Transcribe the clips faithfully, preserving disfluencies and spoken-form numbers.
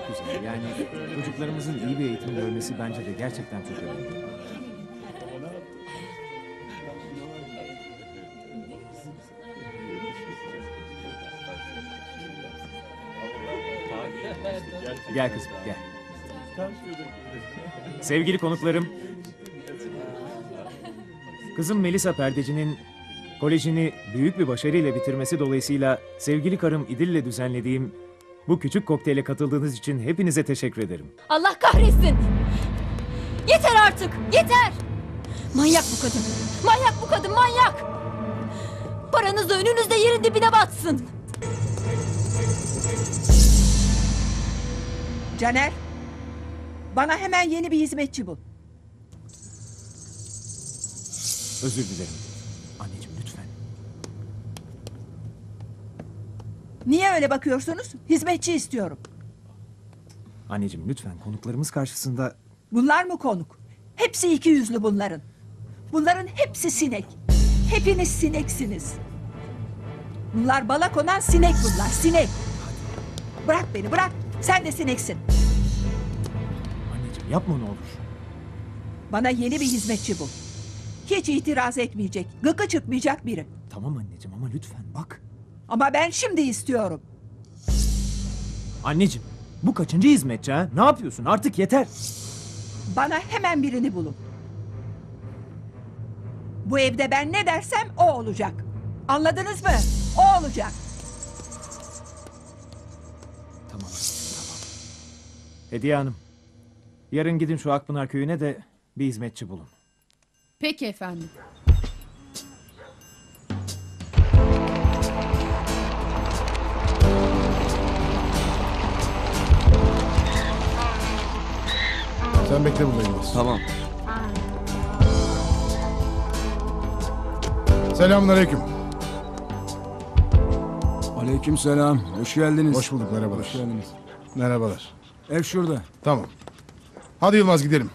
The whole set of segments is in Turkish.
çok güzel. Yani çocuklarımızın iyi bir eğitim görmesi bence de gerçekten çok önemli. Gel kızım, gel. Sevgili konuklarım, kızım Melisa Perdeci'nin kolejini büyük bir başarıyla bitirmesi dolayısıyla sevgili karım İdil'le düzenlediğim bu küçük kokteyle katıldığınız için hepinize teşekkür ederim. Allah kahretsin! Yeter artık! Yeter! Manyak bu kadın! Manyak bu kadın! Manyak! Paranız da önünüzde yerin dibine batsın! Caner, bana hemen yeni bir hizmetçi bul. Özür dilerim. Anneciğim lütfen. Niye öyle bakıyorsunuz? Hizmetçi istiyorum. Anneciğim lütfen konuklarımız karşısında... Bunlar mı konuk? Hepsi iki yüzlü bunların. Bunların hepsi sinek. Hepiniz sineksiniz. Bunlar bala konan sinek bunlar, sinek. Bırak beni, bırak. Sen de sineksin. Anneciğim yapma ne olur. Bana yeni bir hizmetçi bul. Hiç itiraz etmeyecek, gıkı çıkmayacak biri. Tamam anneciğim ama lütfen bak. Ama ben şimdi istiyorum. Anneciğim bu kaçıncı hizmetçi ha? Ne yapıyorsun? Artık yeter. Bana hemen birini bulun. Bu evde ben ne dersem o olacak. Anladınız mı? O olacak. Tamam anneciğim tamam. Hediye Hanım. Yarın gidin şu Akpınar köyüne de bir hizmetçi bulun. Peki efendim. Sen bekle burada Yılmaz. Tamam. Selamünaleyküm. Aleykümselam. Hoş geldiniz. Hoş bulduk, merhabalar. Hoş geldiniz. Merhabalar. Ev şurada. Tamam. Hadi Yılmaz gidelim.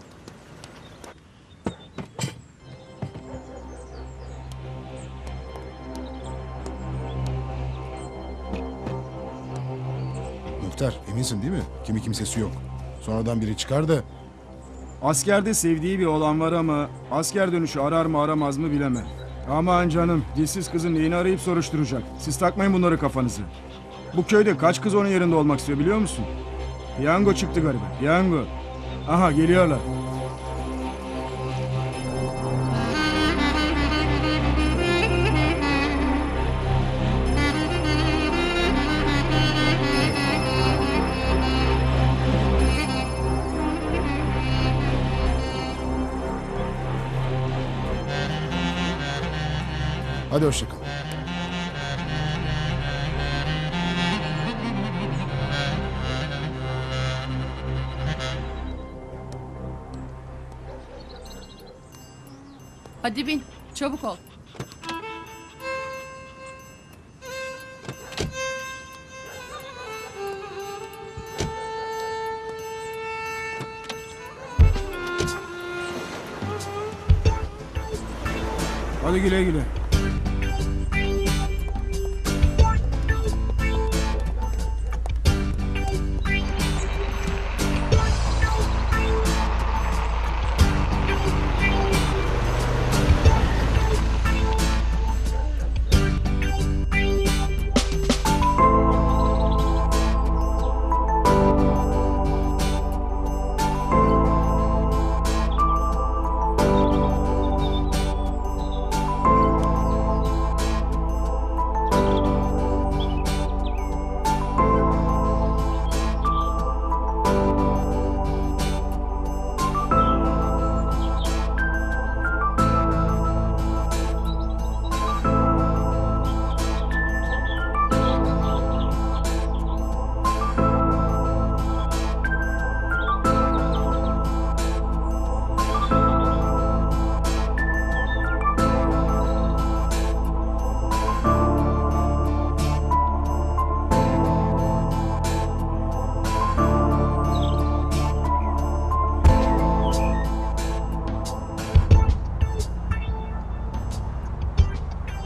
Muhtar eminsin değil mi? Kimi kimsesi yok. Sonradan biri çıkar da Askerde sevdiği bir olan var ama asker dönüşü arar mı aramaz mı bilemem. Aman canım, dilsiz kızın neyini arayıp soruşturacak. Siz takmayın bunları kafanızı. Bu köyde kaç kız onun yerinde olmak istiyor biliyor musun? Piyango çıktı galiba, piyango. Aha geliyorlar. hadi hoşça kal. Hadi bin. Çabuk ol. Hadi güle güle.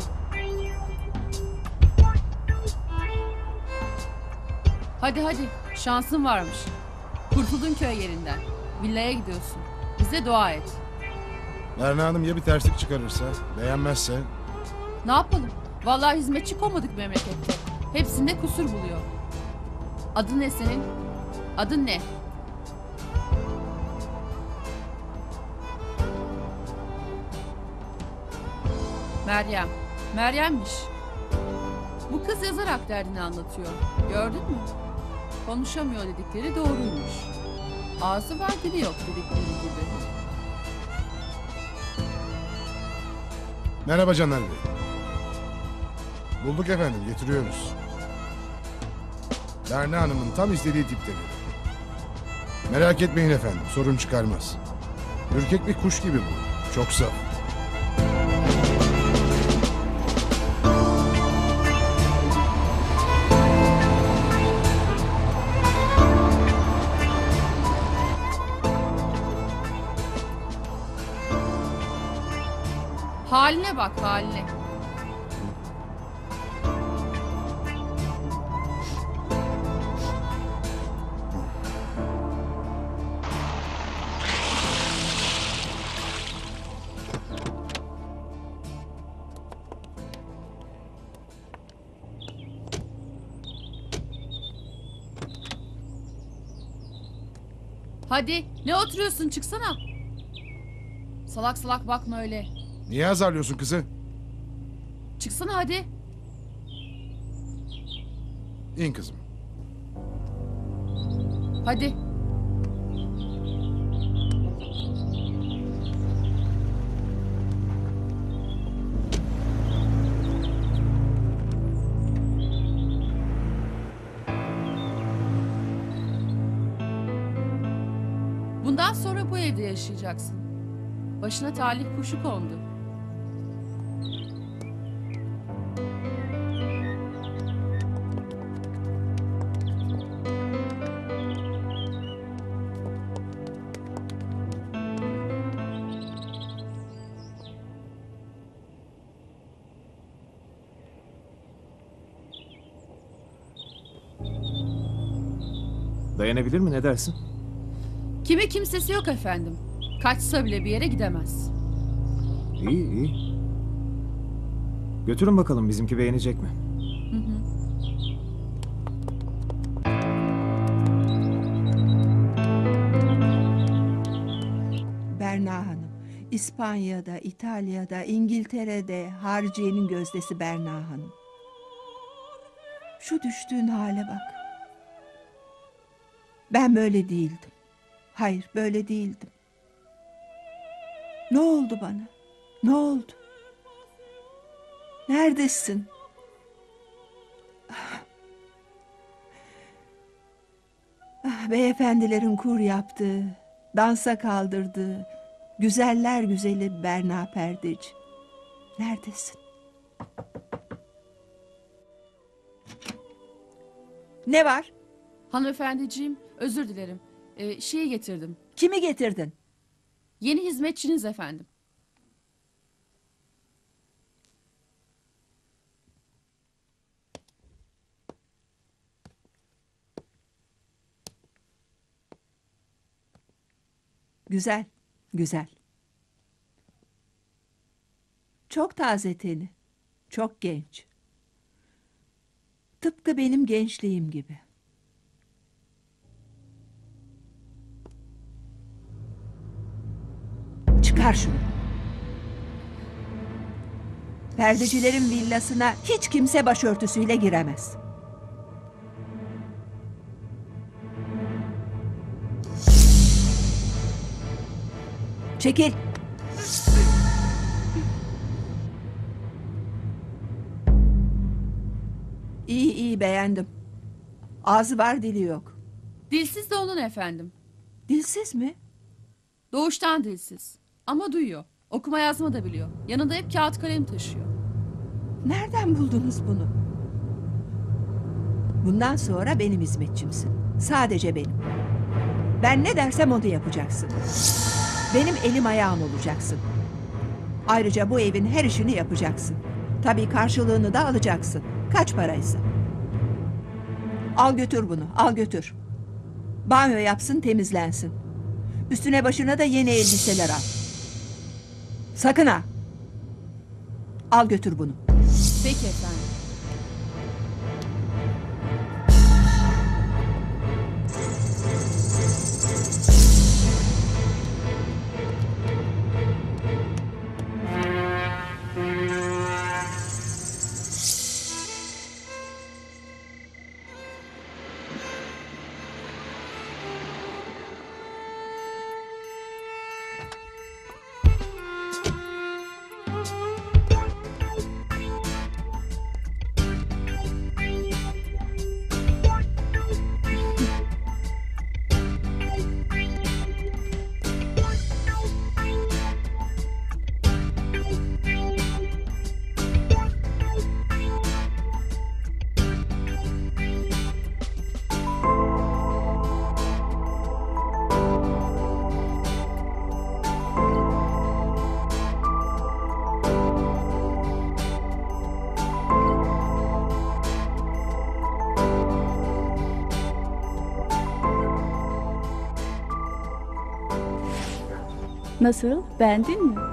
Hadi hadi. Şansın varmış. Kurtuldun köy yerinden. Villaya gidiyorsun. Bize dua et. Berna Hanım ya bir terslik çıkarırsa, beğenmezse? Ne yapalım? Vallahi hizmetçi kovmadık memlekette. Hepsinde kusur buluyor. Adın ne senin? Adın ne? Meryem. Meryem'miş. Bu kız yazarak derdini anlatıyor. Gördün mü? Konuşamıyor dedikleri doğruymuş. Ağzı var dili yok dedikleri gibi. Merhaba Caner Bey. Bulduk efendim, getiriyoruz. Berna Hanım'ın tam istediği tipte biri. Merak etmeyin efendim, sorun çıkarmaz. Ürkek bir kuş gibi bu, çok saf. Haline bak haline. Hadi ne oturuyorsun çıksana. Salak salak bakma öyle. Niye azarlıyorsun kızı? Çıksana hadi. İn kızım. Hadi. Bundan sonra bu evde yaşayacaksın. Başına talih kuşu kondu. Dayanabilir mi, ne dersin? Kimi kimsesi yok efendim. Kaçsa bile bir yere gidemez. İyi iyi. Götürün bakalım, bizimki beğenecek mi? Hı hı. Berna Hanım, İspanya'da, İtalya'da, İngiltere'de hariciyenin gözdesi Berna Hanım. Şu düştüğün hale bak. Ben böyle değildim. Hayır, böyle değildim. Ne oldu bana? Ne oldu? Neredesin? Ah, beyefendilerin kur yaptığı, dansa kaldırdığı, güzeller güzeli Berna Perdeci. Neredesin? Ne var? Hanımefendiciğim özür dilerim. Ee, şeyi getirdim. Kimi getirdin? Yeni hizmetçiniz efendim. Güzel, güzel. Çok taze teni, çok genç. Tıpkı benim gençliğim gibi. Çıkar şunu. Perdecilerin villasına hiç kimse başörtüsüyle giremez. Çekil. İyi iyi, beğendim. Ağzı var, dili yok. Dilsiz de onun efendim. Dilsiz mi? Doğuştan dilsiz. Ama duyuyor. Okuma yazma da biliyor. Yanında hep kağıt kalem taşıyor. Nereden buldunuz bunu? Bundan sonra benim hizmetçimsin. Sadece benim. Ben ne dersem onu yapacaksın. Benim elim ayağım olacaksın. Ayrıca bu evin her işini yapacaksın. Tabii karşılığını da alacaksın. Kaç paraysa. Al götür bunu, al götür. Banyo yapsın, temizlensin. Üstüne başına da yeni elbiseler al. Sakın ha. Al götür bunu. Peki efendim. Nasıl? Beğendin mi?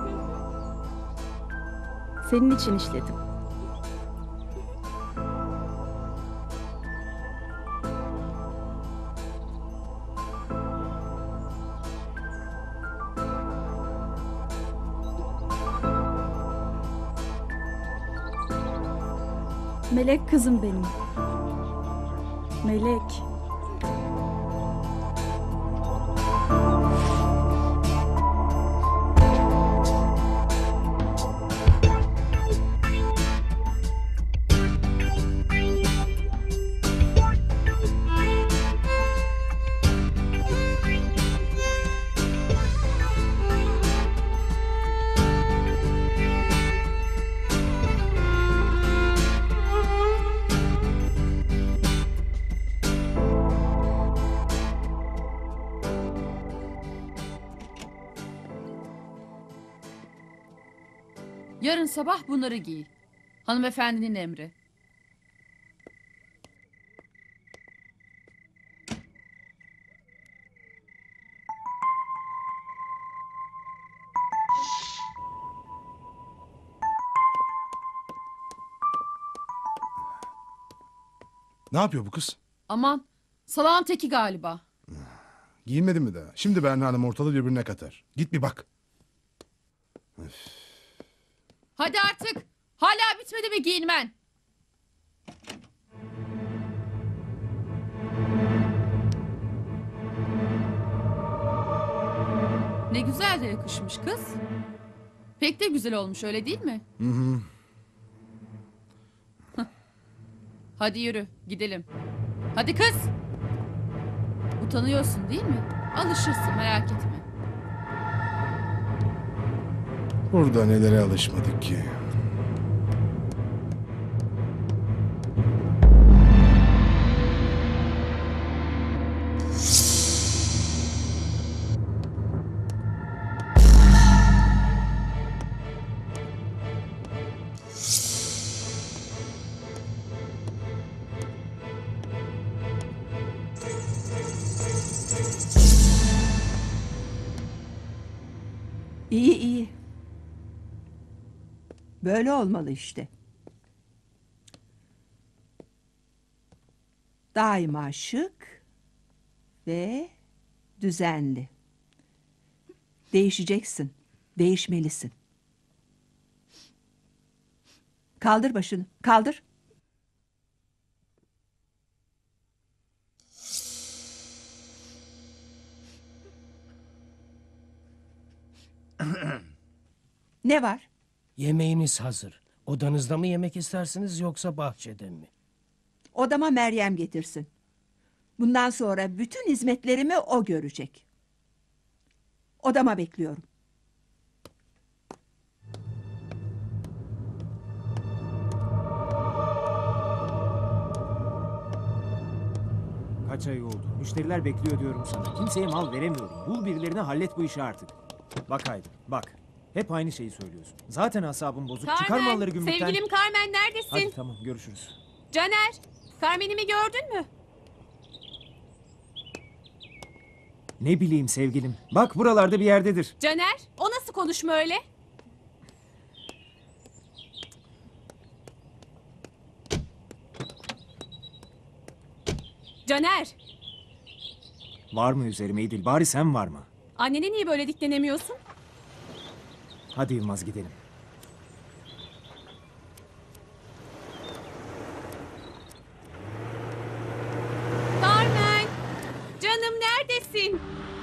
Senin için işledim. Melek kızım benim. Melek. Yarın sabah bunları giy. Hanımefendinin emri. Ne yapıyor bu kız? Aman, salağın teki galiba. Giyinmedi mi daha? Şimdi Berna Hanım ortalığı birbirine katar. Git bir bak. Hadi artık. Hala bitmedi mi giyinmen? Ne güzel de yakışmış kız. Pek de güzel olmuş, öyle değil mi? Hı hı. Hadi yürü, gidelim. Hadi kız. Utanıyorsun değil mi? Alışırsın, merak etme. Burada nelere alışmadık ki. İyi iyi. Böyle olmalı işte. Daima şık ve düzenli. Değişeceksin. Değişmelisin. Kaldır başını. Kaldır. Ne var? Yemeğiniz hazır. Odanızda mı yemek istersiniz yoksa bahçede mi? Odama Meryem getirsin. Bundan sonra bütün hizmetlerimi o görecek. Odama bekliyorum. Kaç ay oldu? Müşteriler bekliyor diyorum sana. Kimseye mal veremiyorum. Bul birilerine, hallet bu işi artık. Bak Aydın, bak. Hep aynı şeyi söylüyorsun. Zaten asabım bozuk. Çıkar malları gümrükten. Sevgilim Carmen neredesin? Hadi tamam, görüşürüz. Caner, Carmen'imi gördün mü? Ne bileyim sevgilim. Bak buralarda bir yerdedir. Caner, o nasıl konuşma öyle? Caner, Var mı üzerime İdil? Bari sen var mı? annene niye böyle diklenemiyorsun? Hadi Yılmaz gidelim. Carmen, canım neredesin?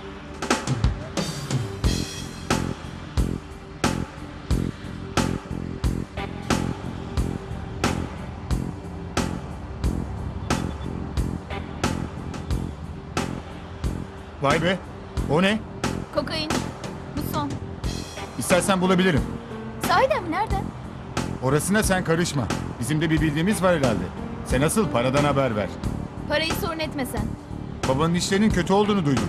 Vay be. O ne? Kokain. Bu son. İstersen bulabilirim. Sahiden mi? Nereden? Orasına sen karışma. Bizim de bir bildiğimiz var herhalde. Sen asıl paradan haber ver. Parayı sorun etme sen. Babanın işlerinin kötü olduğunu duydum.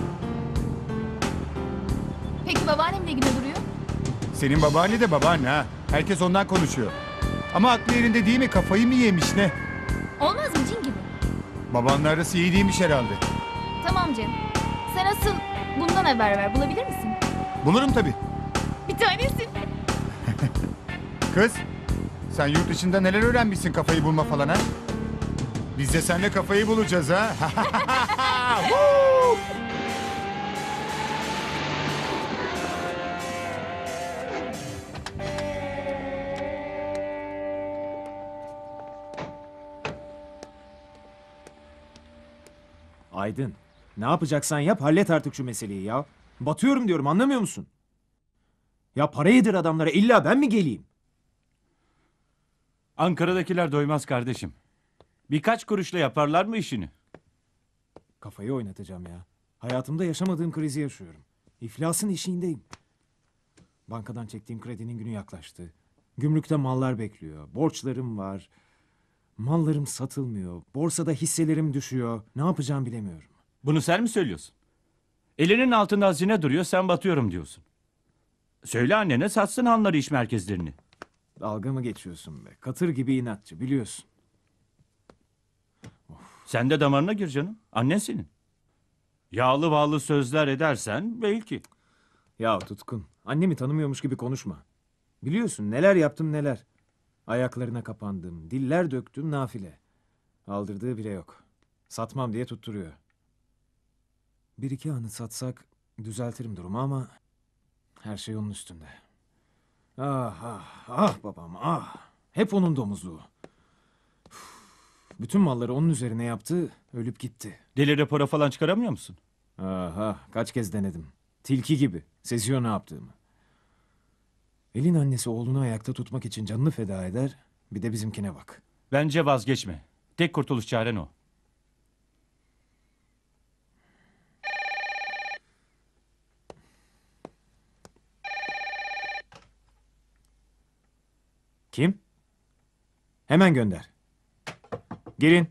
Peki babaannem ne güne duruyor? Senin babaanne de babaanne ha. Herkes ondan konuşuyor. Ama aklı yerinde değil mi? Kafayı mı yemiş ne? Olmaz mı cin gibi? Babanla arası iyi değilmiş herhalde. Tamam Cem. Sen asıl bundan haber ver. Bulabilir misin? Bulurum tabii. Bir tanesin. Kız, sen yurt dışında neler öğrenmişsin kafayı bulma falan ha? Biz de seninle kafayı bulacağız ha. Woo! Aydın, ne yapacaksan yap, hallet artık şu meseleyi ya. Batıyorum diyorum, anlamıyor musun? Ya para yedir adamlara, illa ben mi geleyim? Ankara'dakiler doymaz kardeşim. Birkaç kuruşla yaparlar mı işini? Kafayı oynatacağım ya. Hayatımda yaşamadığım krizi yaşıyorum. İflasın eşiğindeyim. Bankadan çektiğim kredinin günü yaklaştı. Gümrükte mallar bekliyor. Borçlarım var. Mallarım satılmıyor. Borsada hisselerim düşüyor. Ne yapacağım bilemiyorum. Bunu sen mi söylüyorsun? Elinin altında hazine duruyor, sen batıyorum diyorsun. Söyle annene satsın hanları, iş merkezlerini. Dalga mı geçiyorsun be? Katır gibi inatçı biliyorsun. Sen de damarına gir canım. Annen senin. Yağlı bağlı sözler edersen belki. Ya Tutkun, annemi tanımıyormuş gibi konuşma. Biliyorsun neler yaptım neler. Ayaklarına kapandım, diller döktüm nafile. Aldırdığı bile yok. Satmam diye tutturuyor. Bir iki anı satsak düzeltirim durumu ama her şey onun üstünde. Ah ah ah babam ah. Hep onun domuzluğu. Üf, bütün malları onun üzerine yaptı, ölüp gitti. Deli raporu falan çıkaramıyor musun? Aha, kaç kez denedim. Tilki gibi. Seziyor ne yaptığımı. Elin annesi oğlunu ayakta tutmak için canını feda eder. Bir de bizimkine bak. Bence vazgeçme. Tek kurtuluş çaren o. Kim? Hemen gönder. Girin.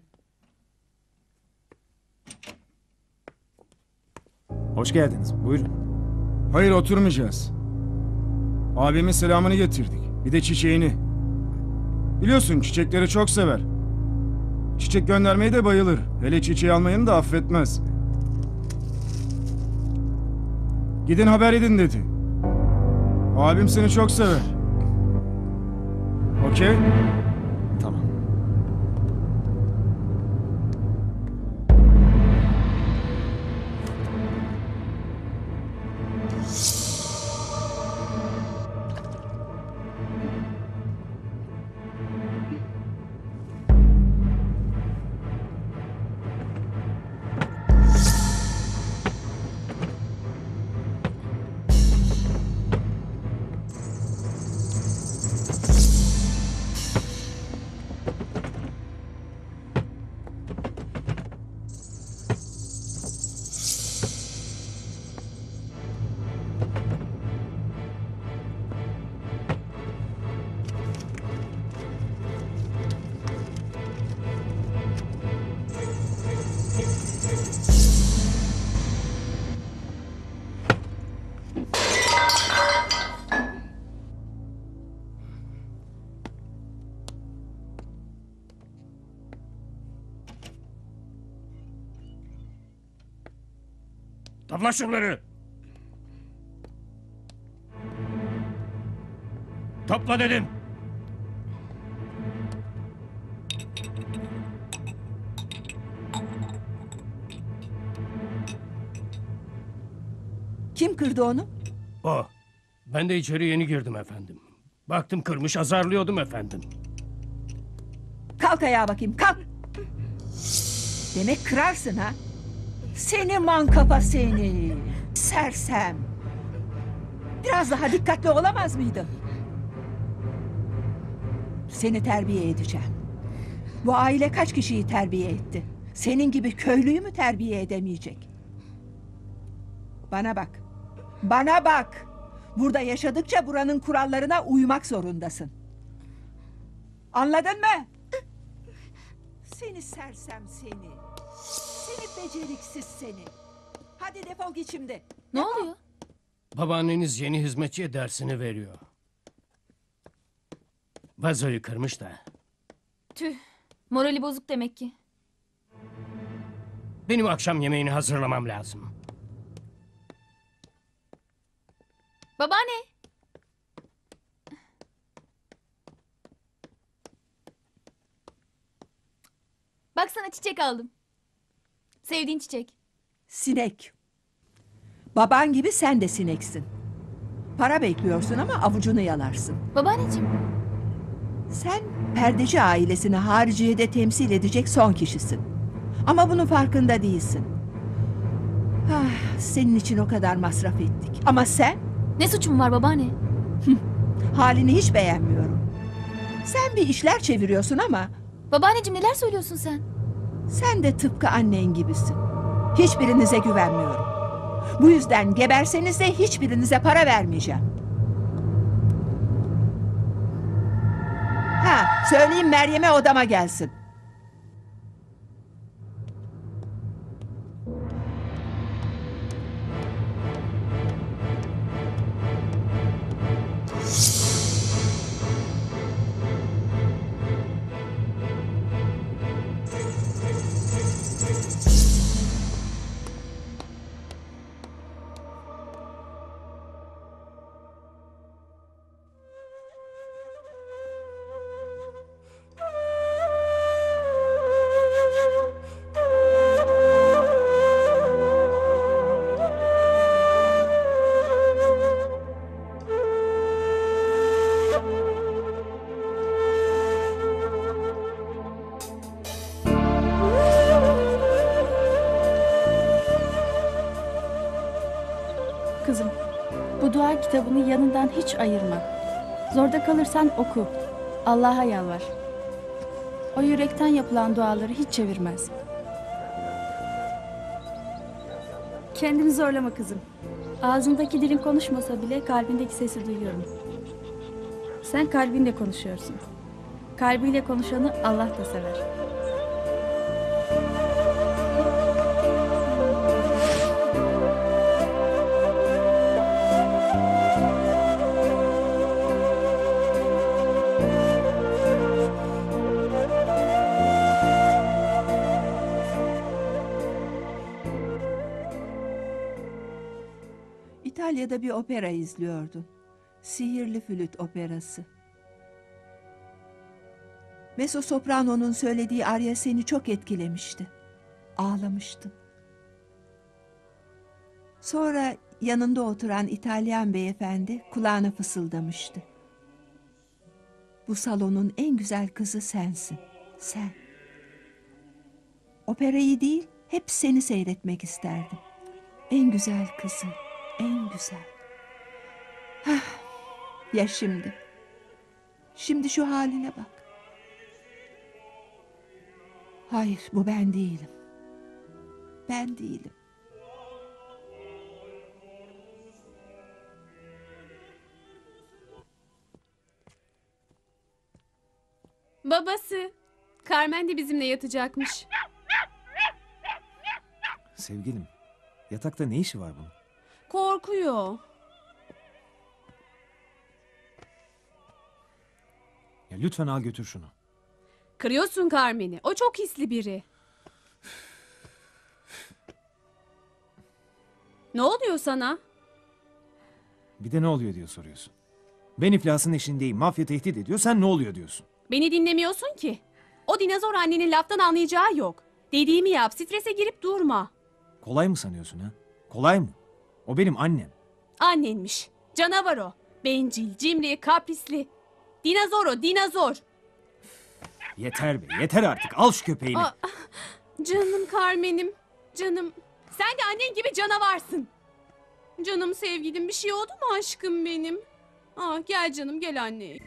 Hoş geldiniz. Buyurun. Hayır, oturmayacağız. Abimin selamını getirdik. Bir de çiçeğini. Biliyorsun çiçekleri çok sever. Çiçek göndermeyi de bayılır. Hele çiçeği almayını da affetmez. Gidin haber edin dedi. Abim seni çok sever. Okey? Tamam. Topla şunları. Topla dedim. Kim kırdı onu? O. Ben de içeri yeni girdim efendim. Baktım kırmış, azarlıyordum efendim. Kalk ayağa bakayım, kalk. Demek kırarsın ha? Seni mankafa seni. Sersem. Biraz daha dikkatli olamaz mıydın? Seni terbiye edeceğim. Bu aile kaç kişiyi terbiye etti? Senin gibi köylüyü mü terbiye edemeyecek? Bana bak. Bana bak. Burada yaşadıkça buranın kurallarına uymak zorundasın. Anladın mı? Seni sersem seni. Seni beceriksiz seni. Hadi defol git şimdi. Ne oluyor? Babaanneniz yeni hizmetçiye dersini veriyor. Vazoyu kırmış da. Tüh. Morali bozuk demek ki. Benim akşam yemeğini hazırlamam lazım. Babaanne. Bak sana çiçek aldım. Sevdiğin çiçek. Sinek. Baban gibi sen de sineksin. Para bekliyorsun ama avucunu yalarsın. Babaanneciğim. Sen perdeci ailesini hariciyede temsil edecek son kişisin. Ama bunun farkında değilsin. Ah, senin için o kadar masraf ettik. Ama sen Ne suçum var babaanne? halini hiç beğenmiyorum. Sen bir işler çeviriyorsun ama Babaanneciğim neler söylüyorsun sen? sen de tıpkı annen gibisin. Hiçbirinize güvenmiyorum. Bu yüzden geberseniz de hiçbirinize para vermeyeceğim. Ha, söyleyeyim Meryem'e odama gelsin. Kızım, bu dua kitabını yanından hiç ayırma. Zorda kalırsan oku. Allah'a yalvar. O yürekten yapılan duaları hiç çevirmez. Kendini zorlama kızım. Ağzındaki dilin konuşmasa bile kalbindeki sesi duyuyorum. Sen kalbinle konuşuyorsun. Kalbiyle konuşanı Allah da sever. İtalya'da bir opera izliyordum. Sihirli Flüt Operası. Mezzosoprano'nun söylediği arya seni çok etkilemişti. Ağlamıştın. Sonra yanında oturan İtalyan beyefendi kulağına fısıldamıştı. Bu salonun en güzel kızı sensin. Sen. Operayı değil, hep seni seyretmek isterdim. En güzel kızı. En güzel. Hah, ya şimdi. Şimdi şu haline bak. Hayır, bu ben değilim. Ben değilim. Babası. Carmen de bizimle yatacakmış. Sevgilim, yatakta ne işi var bunun? Korkuyor. Ya lütfen al götür şunu. Kırıyorsun Carmen'i. O çok hisli biri. Ne oluyor sana? Bir de ne oluyor diye soruyorsun. Ben iflasın eşindeyim. Mafya tehdit ediyor. Sen ne oluyor diyorsun. Beni dinlemiyorsun ki. O dinozor annenin laftan anlayacağı yok. Dediğimi yap, strese girip durma. Kolay mı sanıyorsun ha? Kolay mı? O benim annem. Annenmiş. Canavar o. Bencil, cimri, kaprisli. Dinozor o, dinozor. Yeter be, yeter artık. Al şu köpeğini. Aa, canım Carmen'im. Canım. Sen de annen gibi canavarsın. Canım sevgilim, bir şey oldu mu aşkım benim? Aa, gel canım, gel anne.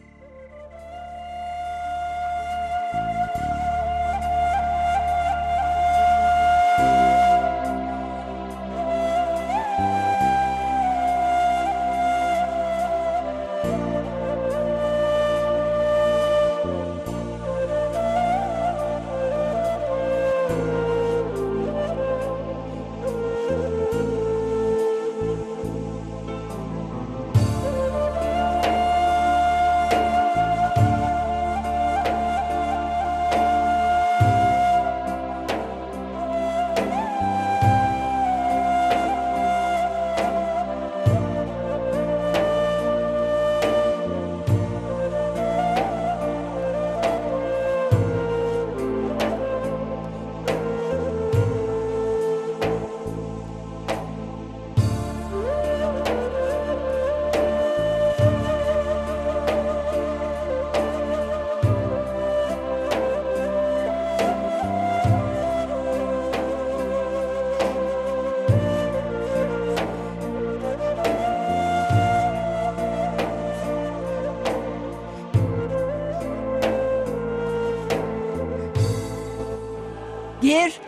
Gir.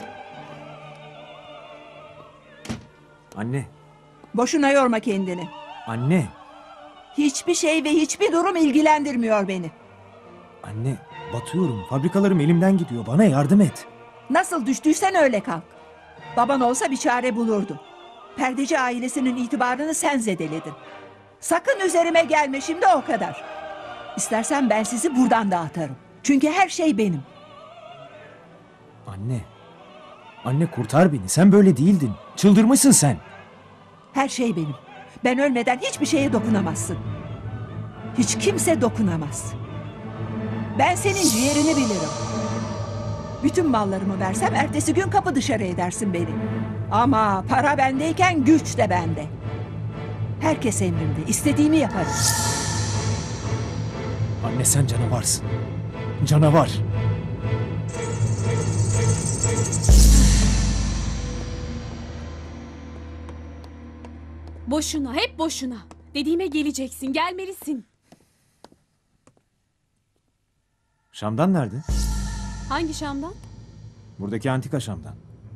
Anne, Boşuna yorma kendini. anne, Hiçbir şey ve hiçbir durum ilgilendirmiyor beni. anne. Batıyorum. Fabrikalarım elimden gidiyor. Bana yardım et. Nasıl düştüysen öyle kalk. Baban olsa bir çare bulurdu. Perdeci ailesinin itibarını sen zedeledin. Sakın üzerime gelme şimdi, o kadar. İstersen ben sizi buradan da atarım. Çünkü her şey benim. Anne. Anne kurtar beni. Sen böyle değildin. Çıldırmışsın sen. Her şey benim. Ben ölmeden hiçbir şeye dokunamazsın. Hiç kimse dokunamaz. Ben senin ciğerini bilirim. Bütün mallarımı versem ertesi gün kapı dışarı edersin beni. Ama para bendeyken güç de bende. Herkes emrimde. İstediğimi yaparım. Anne sen canavarsın. Canavar. Boşuna, hep boşuna. Dediğime geleceksin, gelmelisin. Şam'dan nerede? Hangi Şam'dan? Buradaki antika Şam'dan.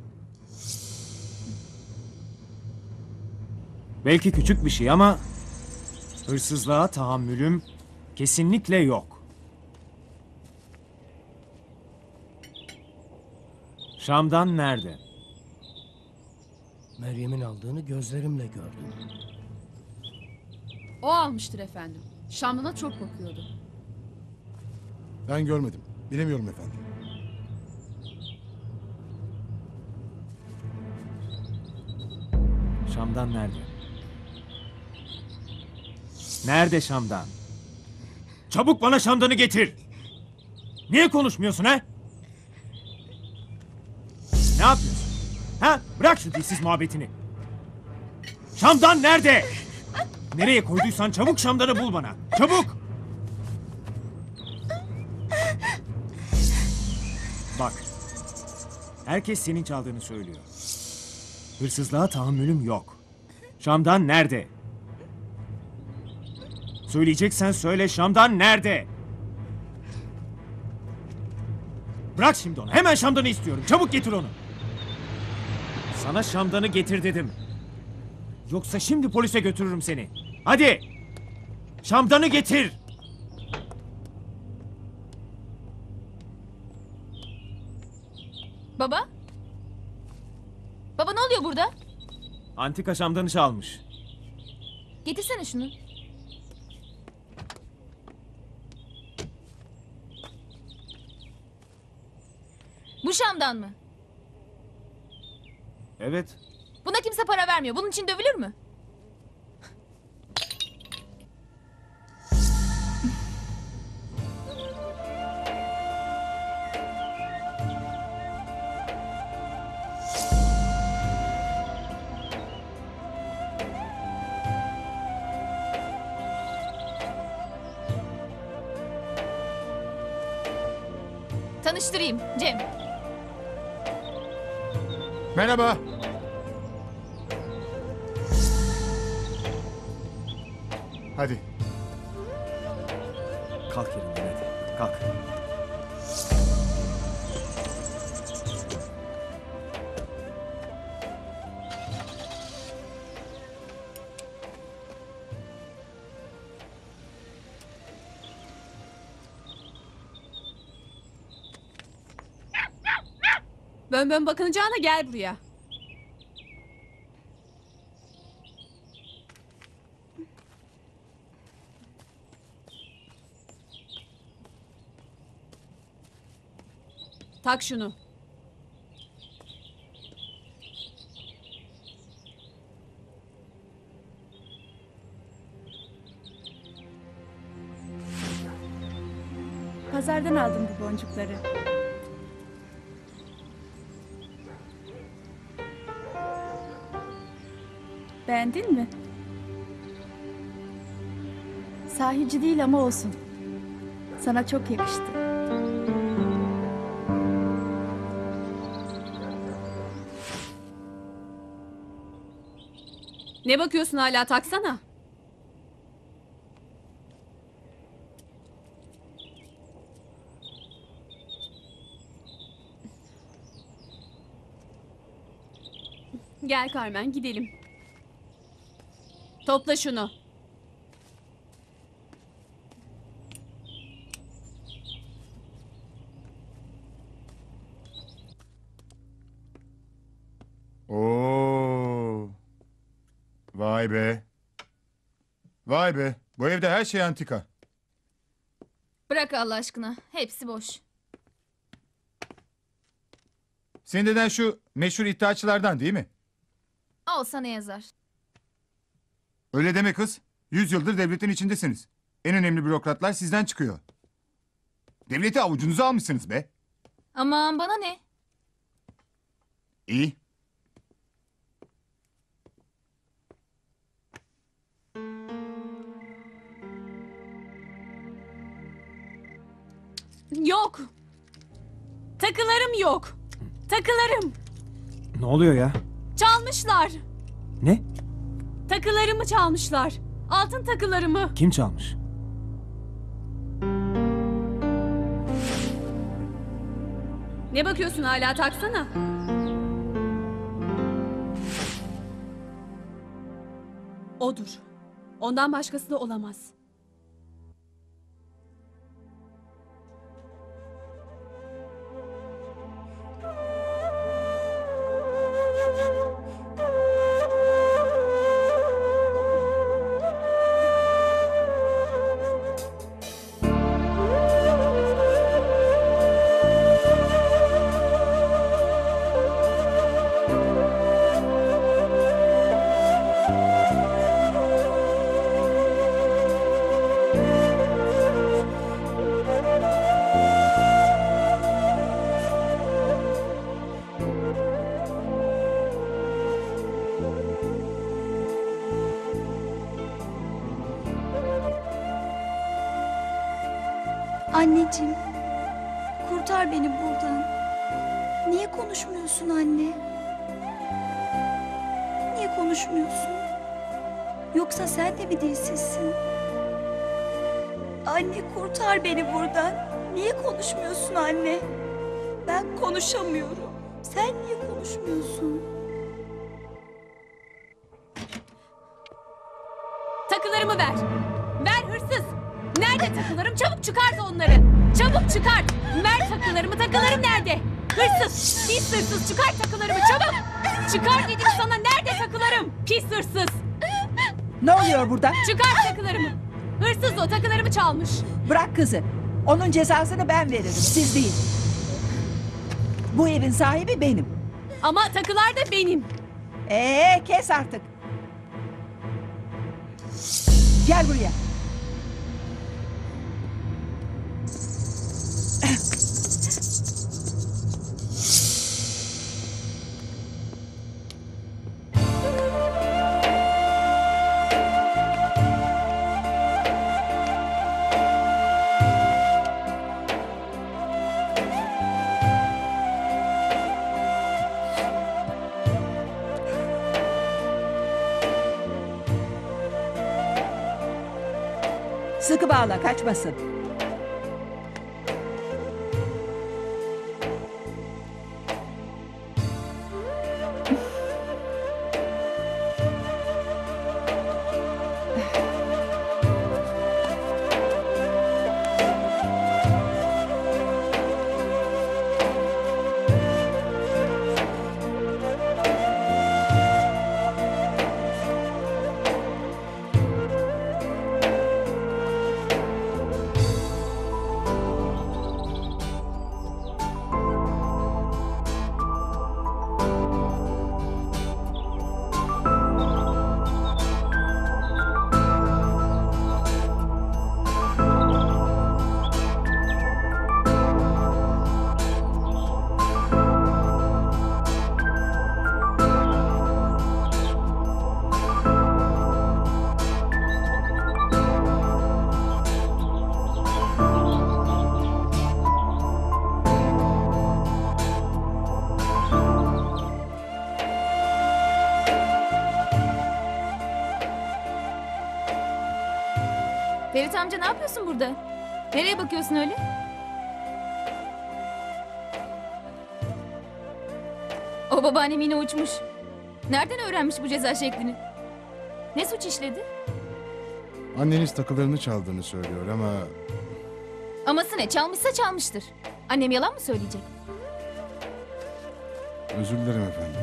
Belki küçük bir şey ama hırsızlığa tahammülüm kesinlikle yok. Şam'dan nerede? Meryem'in aldığını gözlerimle gördüm. O almıştır efendim. Şam'ına çok kokuyordu. Ben görmedim. Bilemiyorum efendim. Şam'dan nerede? Nerede Şam'dan? Çabuk bana Şam'dan'ı getir. Niye konuşmuyorsun ha? Ne yapıyorsun? Ha? Bırak şu dilsiz muhabbetini. Şam'dan nerede? Nereye koyduysan çabuk Şam'dan'ı bul bana. Çabuk! Bak. Herkes senin çaldığını söylüyor. Hırsızlığa tahammülüm yok. Şam'dan nerede? Söyleyeceksen söyle, Şam'dan nerede? Bırak şimdi onu. Hemen Şam'dan'ı istiyorum. Çabuk getir onu. Sana Şam'dan'ı getir dedim. Yoksa şimdi polise götürürüm seni. Hadi. Şam'dan'ı getir. Baba? Baba ne oluyor burada? Antika Şam'dan'ı çalmış. Getirsene şunu. Bu Şam'dan mı? Evet. Buna kimse para vermiyor. Bunun için dövülür mü? Tanıştırayım Cem. Merhaba. Hadi. Kalk yerinden hadi. Kalk. Bön bön bakınacağına gel buraya. Tak şunu. Pazardan aldım bu boncukları. Beğendin mi? Sahici değil ama olsun. Sana çok yakıştı. Ne bakıyorsun hala, taksana. Gel Carmen, gidelim. Topla şunu. Oo. Vay be. Vay be. Bu evde her şey antika. Bırak Allah aşkına. Hepsi boş. Senin deden şu meşhur iddiaçılardan değil mi? Olsa ne yazar? Öyle deme kız. Yüz yıldır devletin içindesiniz. En önemli bürokratlar sizden çıkıyor. Devleti avucunuza almışsınız be. Aman bana ne? İyi. Yok. Takılarım yok. Takılarım. Ne oluyor ya? Çalmışlar. Ne? Takılarımı çalmışlar. Altın takılarımı. Kim çalmış? Ne bakıyorsun hala, taksana. Odur. Ondan başkası da olamaz. Anneciğim, kurtar beni buradan. Niye konuşmuyorsun anne? Niye konuşmuyorsun? Yoksa sen de mi dilsizsin? Anne, kurtar beni buradan. Niye konuşmuyorsun anne? Ben konuşamıyorum. Sen niye konuşmuyorsun? Takılarımı ver. Ver hırsız. Nerede takılarım? Çabuk çıkart onları. Çabuk çıkart. Ver takılarımı. Takılarım nerede? Hırsız. Pis hırsız. Çıkart takılarımı çabuk. Çıkar dedim sana. Nerede takılarım? Pis hırsız. Ne oluyor burada? Çıkart takılarımı. Hırsız o. Takılarımı çalmış. Bırak kızı. Onun cezasını ben veririm, siz değil. Bu evin sahibi benim. Ama takılar da benim. Ee, kes artık. Gel buraya. Sıkı bağla, kaçmasın. Ferit amca ne yapıyorsun burada? Nereye bakıyorsun öyle? O babaannem yine uçmuş. Nereden öğrenmiş bu ceza şeklini? Ne suç işledi? Anneniz takılarını çaldığını söylüyor ama... Aması ne? Çalmışsa çalmıştır. Annem yalan mı söyleyecek? Özür dilerim efendim.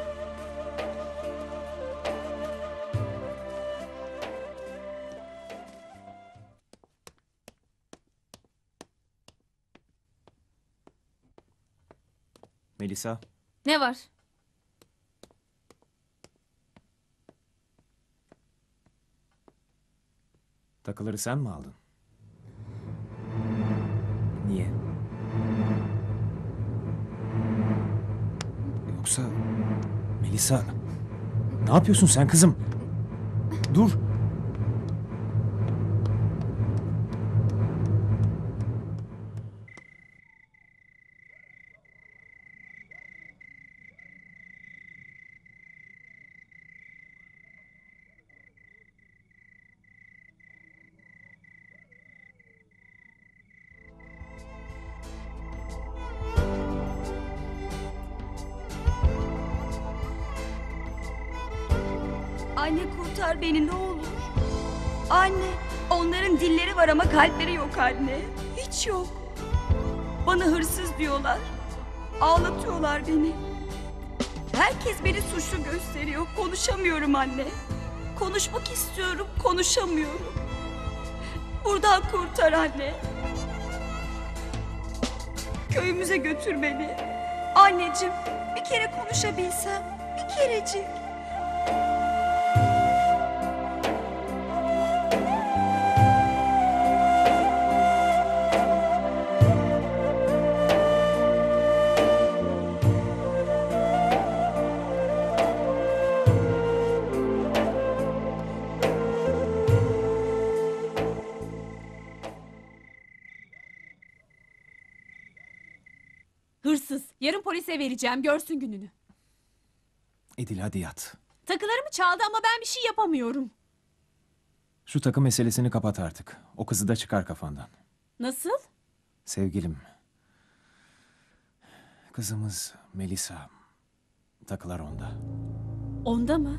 Melisa, Ne var? takıları sen mi aldın? Niye? Yoksa... Melisa, ne yapıyorsun sen kızım? Dur. Anne kurtar beni ne olur. Anne, onların dilleri var ama kalpleri yok anne. Hiç yok. Bana hırsız diyorlar. Ağlatıyorlar beni. Herkes beni suçlu gösteriyor. Konuşamıyorum anne. Konuşmak istiyorum, konuşamıyorum. Buradan kurtar anne. Köyümüze götür beni. Anneciğim, bir kere konuşabilsem. Bir kerecik. Hırsız. Yarın polise vereceğim. Görsün gününü. Edil hadi yat. Takılarımı çaldı ama ben bir şey yapamıyorum. Şu takı meselesini kapat artık. O kızı da çıkar kafandan. Nasıl? Sevgilim. Kızımız Melisa. Takılar onda. Onda mı?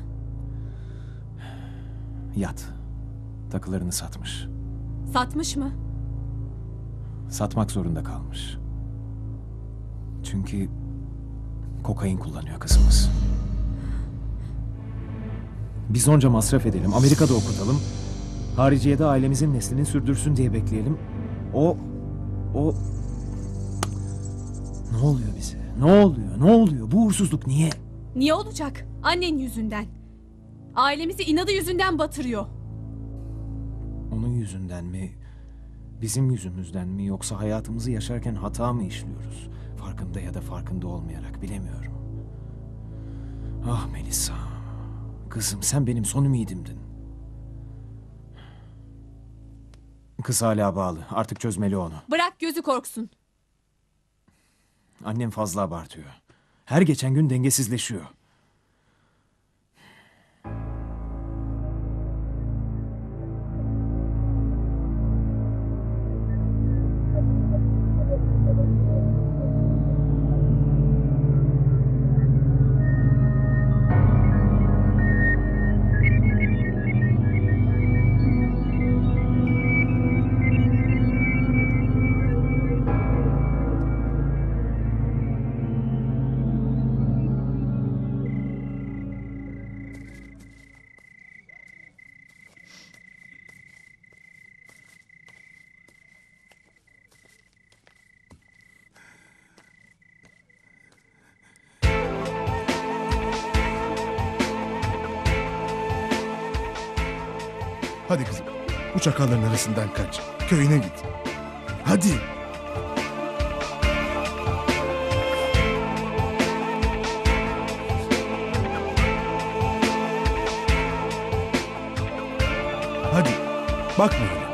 Yat. Takılarını satmış. Satmış mı? Satmak zorunda kalmış. Çünkü kokain kullanıyor kızımız. Biz onca masraf edelim, Amerika'da okutalım. Hariciyede ailemizin neslini sürdürsün diye bekleyelim. O, o... Ne oluyor bize? Ne oluyor? Ne oluyor? Bu uğursuzluk niye? Niye olacak? Annen yüzünden. Ailemizi inadı yüzünden batırıyor. Onun yüzünden mi? Bizim yüzümüzden mi? Yoksa hayatımızı yaşarken hata mı işliyoruz? Farkında ya da farkında olmayarak bilemiyorum. Ah Melisa. Kızım sen benim son ümidimdin. Kız hala bağlı. Artık çözmeli onu. Bırak gözü korksun. Annem fazla abartıyor. Her geçen gün dengesizleşiyor. Hadi kızım. Bu çakalların arasından kaç. Köyüne git. Hadi. Hadi. Bakma öyle.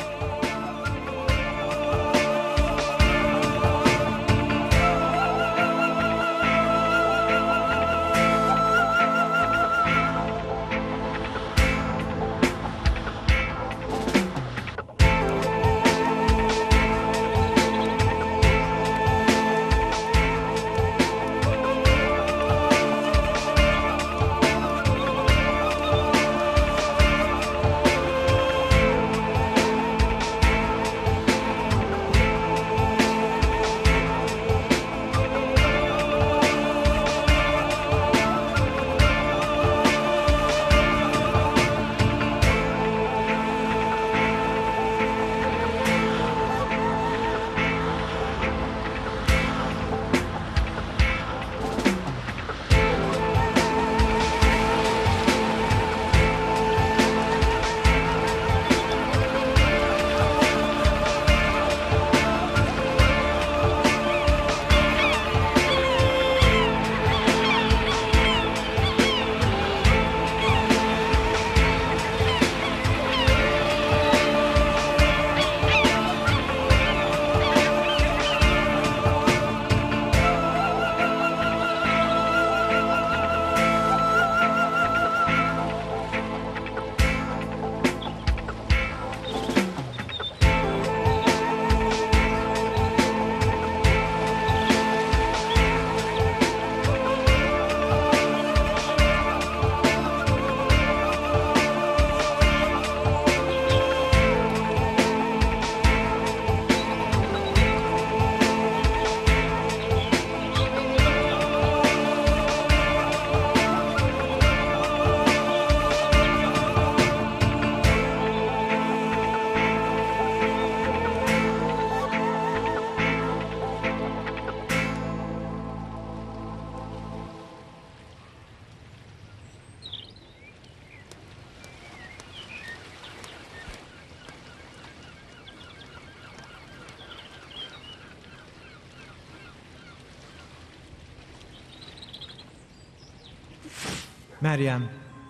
Meryem.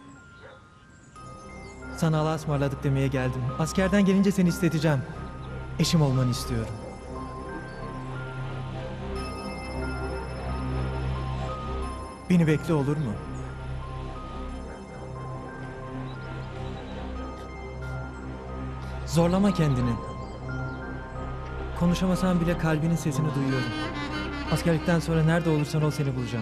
Sana Allah'a ısmarladık demeye geldim. Askerden gelince seni isteteceğim. Eşim olmanı istiyorum. Beni bekle, olur mu? Zorlama kendini. Konuşamasan bile kalbinin sesini duyuyorum. Askerlikten sonra nerede olursan ol seni bulacağım.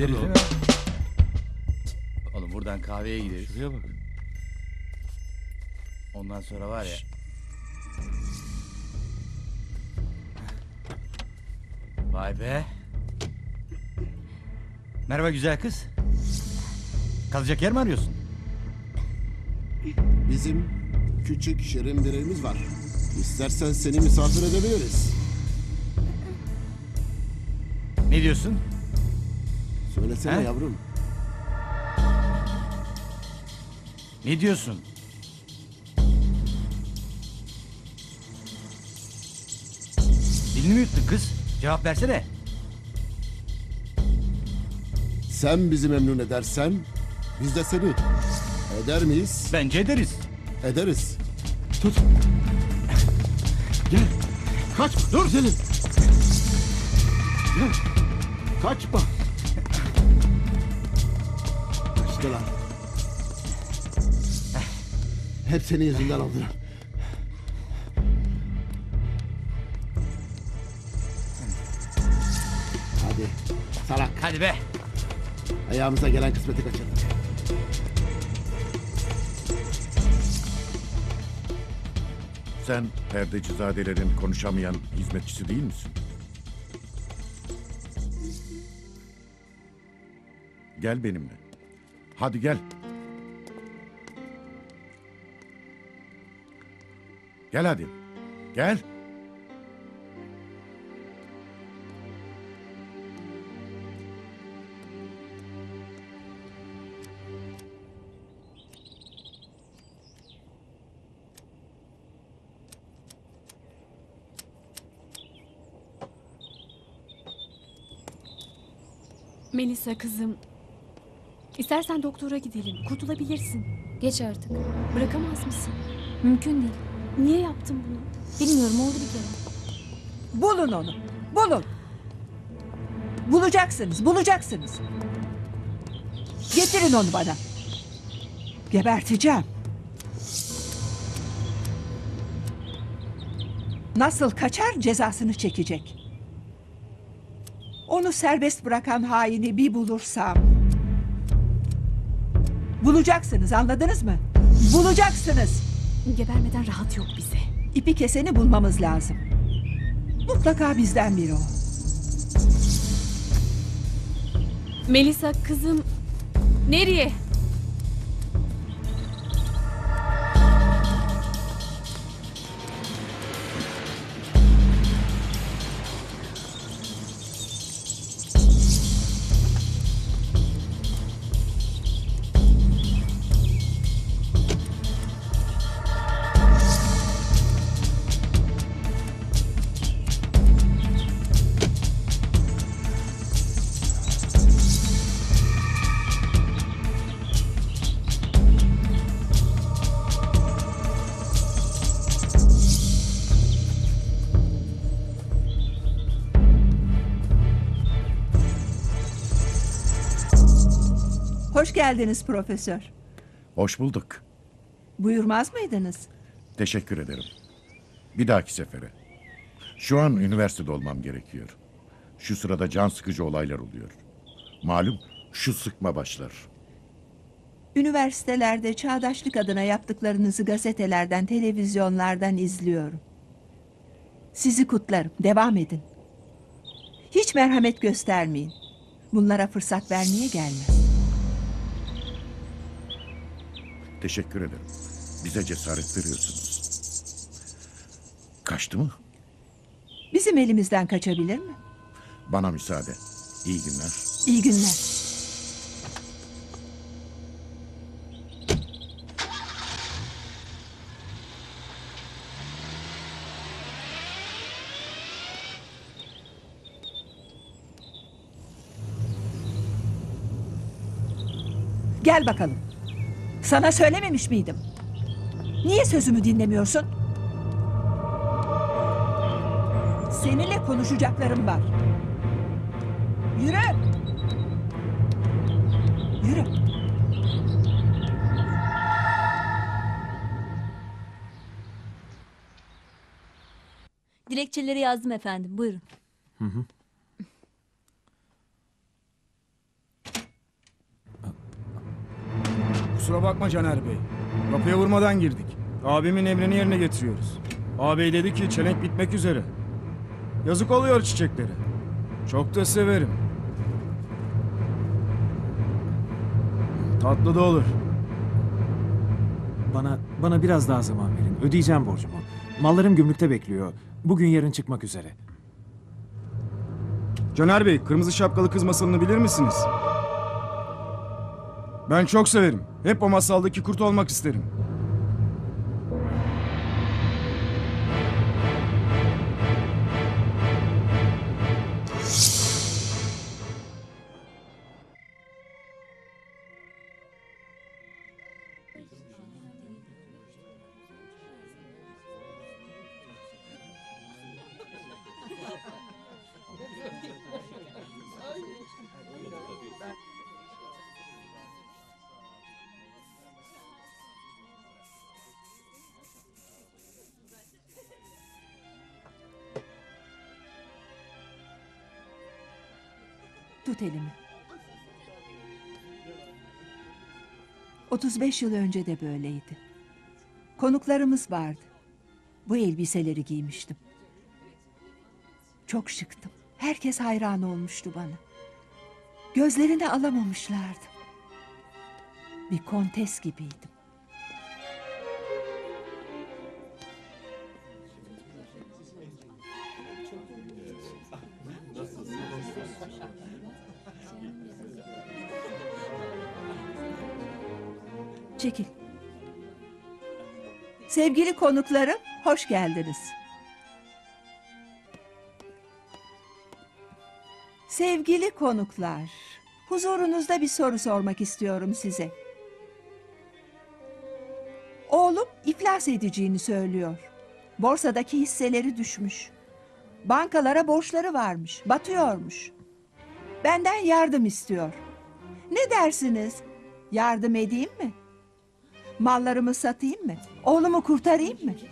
Gideriz değil mi? Oğlum buradan kahveye gideriz. Şuraya bak. Ondan sonra var ya. Vay be. Merhaba güzel kız. Kalacak yer mi arıyorsun? Bizim küçük şirin bir evimiz var. İstersen seni misafir edebiliriz. Ne diyorsun? Söylesene He? yavrum. Ne diyorsun? Dilini mi yuttun kız? Cevap versene. Sen bizi memnun edersen biz de seni. Eder miyiz? Bence ederiz. Ederiz. Tut. Gel. Kaçma. Dur Selin. Gel. Kaçma. Kaçtılar. Hep senin yüzünden oldu. Hadi. Salak. Hadi be. Ayağımıza gelen kısmeti kaçırdık. Sen perdecizadelerin konuşamayan hizmetçisi değil misin? Gel benimle. Hadi gel. Gel hadi. Gel. Melisa kızım. İstersen doktora gidelim. Kurtulabilirsin. Geç artık. Bırakamaz mısın? Mümkün değil. Niye yaptın bunu? Bilmiyorum, oldu bir kere. Bulun onu. Bulun. Bulacaksınız, bulacaksınız. Getirin onu bana. Geberteceğim. Nasıl kaçar cezasını çekecek. Onu serbest bırakan haini bir bulursam... Bulacaksınız, anladınız mı? Bulacaksınız. Gebermeden rahat yok bize. İpi keseni bulmamız lazım. Mutlaka bizden biri o. Melisa kızım. Nereye? Hoş geldiniz profesör. Hoş bulduk. Buyurmaz mıydınız? Teşekkür ederim. Bir dahaki sefere. Şu an üniversitede olmam gerekiyor. Şu sırada can sıkıcı olaylar oluyor. Malum şu sıkma başlar. Üniversitelerde çağdaşlık adına yaptıklarınızı gazetelerden, televizyonlardan izliyorum. Sizi kutlarım. Devam edin. Hiç merhamet göstermeyin. Bunlara fırsat vermeye gelmez. Teşekkür ederim. Bize cesaret veriyorsunuz. Kaçtı mı? Bizim elimizden kaçabilir mi? Bana müsaade. İyi günler. İyi günler. Gel bakalım. Sana söylememiş miydim? Niye sözümü dinlemiyorsun? Seninle konuşacaklarım var. Yürü! Yürü! Dilekçeleri yazdım efendim. Buyurun. Hı hı. Kusura bakma Caner Bey. Kapıya vurmadan girdik. Abimin emrini yerine getiriyoruz. Ağabey dedi ki çelenk bitmek üzere. Yazık oluyor çiçeklere. Çok da severim. Tatlı da olur. Bana bana biraz daha zaman verin. Ödeyeceğim borcumu. Mallarım gümrükte bekliyor. Bugün yarın çıkmak üzere. Caner Bey, kırmızı şapkalı kız masalını bilir misiniz? Ben çok severim. Hep o masaldaki kurt olmak isterim. Tut elimi. otuz beş yıl önce de böyleydi. Konuklarımız vardı. Bu elbiseleri giymiştim. Çok şıktım. Herkes hayran olmuştu bana. Gözlerini alamamışlardı. Bir kontes gibiydim. Çekil. Sevgili konuklarım, hoş geldiniz. Sevgili konuklar, huzurunuzda bir soru sormak istiyorum size. Oğlum iflas edeceğini söylüyor. Borsadaki hisseleri düşmüş. Bankalara borçları varmış, batıyormuş. Benden yardım istiyor. Ne dersiniz? Yardım edeyim mi? Mallarımı satayım mı? Oğlumu kurtarayım mı?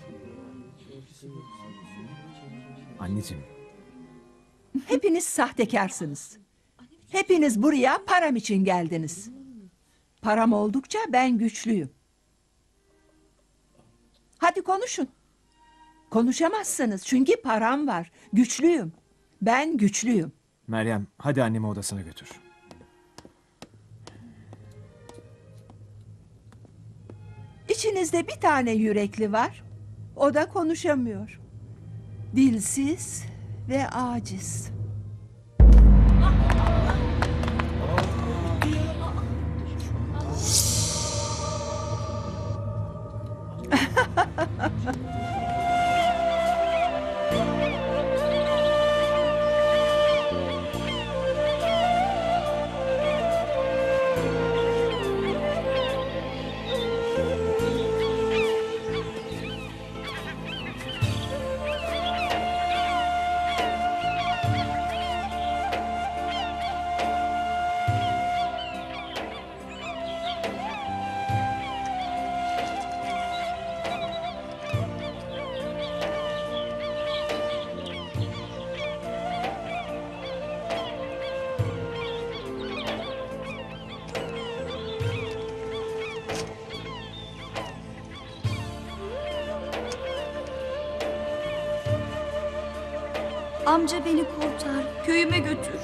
Anneciğim. Hepiniz sahtekarsınız. Hepiniz buraya param için geldiniz. Param oldukça ben güçlüyüm. Hadi konuşun. Konuşamazsınız çünkü param var. Güçlüyüm. Ben güçlüyüm. Meryem, hadi annemi odasına götür. İçinizde bir tane yürekli var. O da konuşamıyor. Dilsiz ve aciz. Amca beni kurtar, köyüme götür.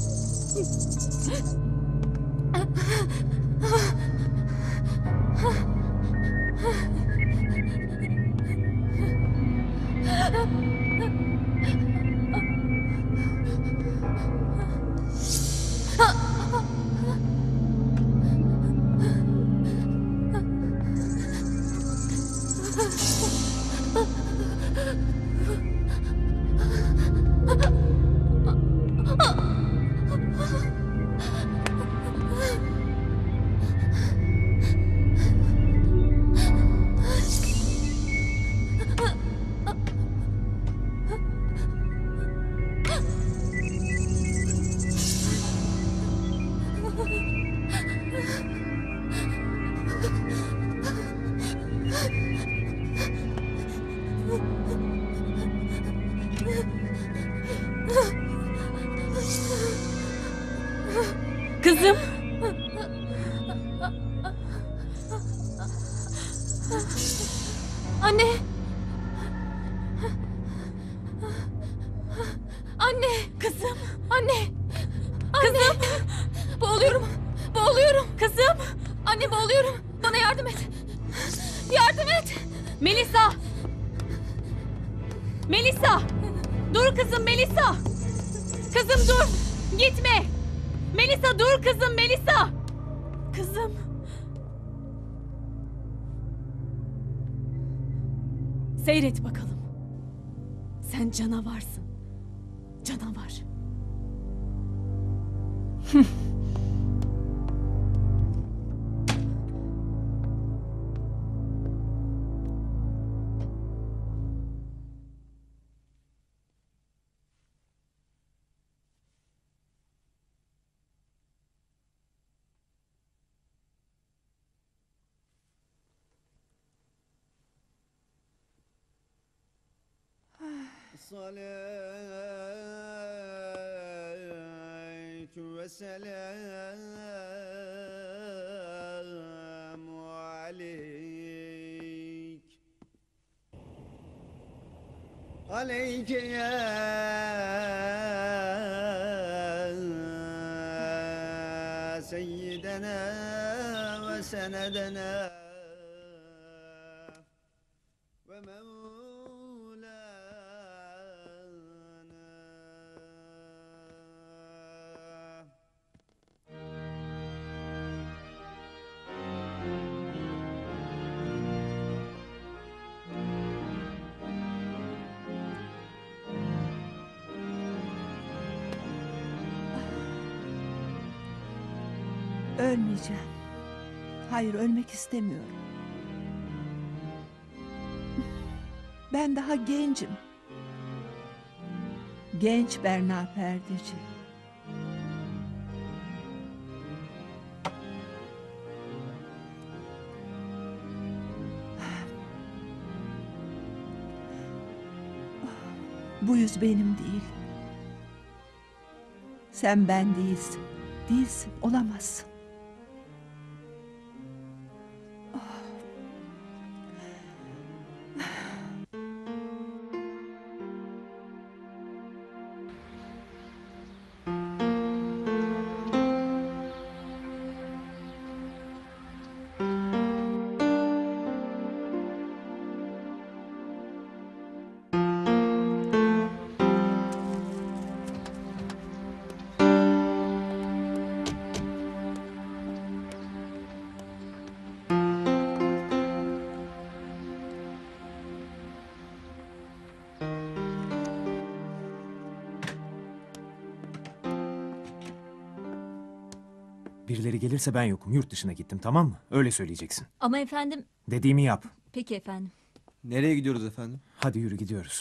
Ah! Anne boğuluyorum. Bana yardım et. Yardım et. Melisa! Melisa! Dur kızım Melisa! Kızım dur! Gitme! Melisa dur kızım Melisa! Kızım! Seyret bakalım. Sen canavarsın. Canavar. Salatu ve selamu aleyk. Aleyke ya seyyidena ve senedena ve Ölmeyeceğim. Hayır, ölmek istemiyorum. Ben daha gencim. Genç Berna Perdeci. Bu yüz benim değil. Sen ben değilsin. Değilsin, olamazsın. Birileri gelirse ben yokum. Yurt dışına gittim, tamam mı? Öyle söyleyeceksin. Ama efendim... Dediğimi yap. Peki efendim. Nereye gidiyoruz efendim? Hadi yürü, gidiyoruz.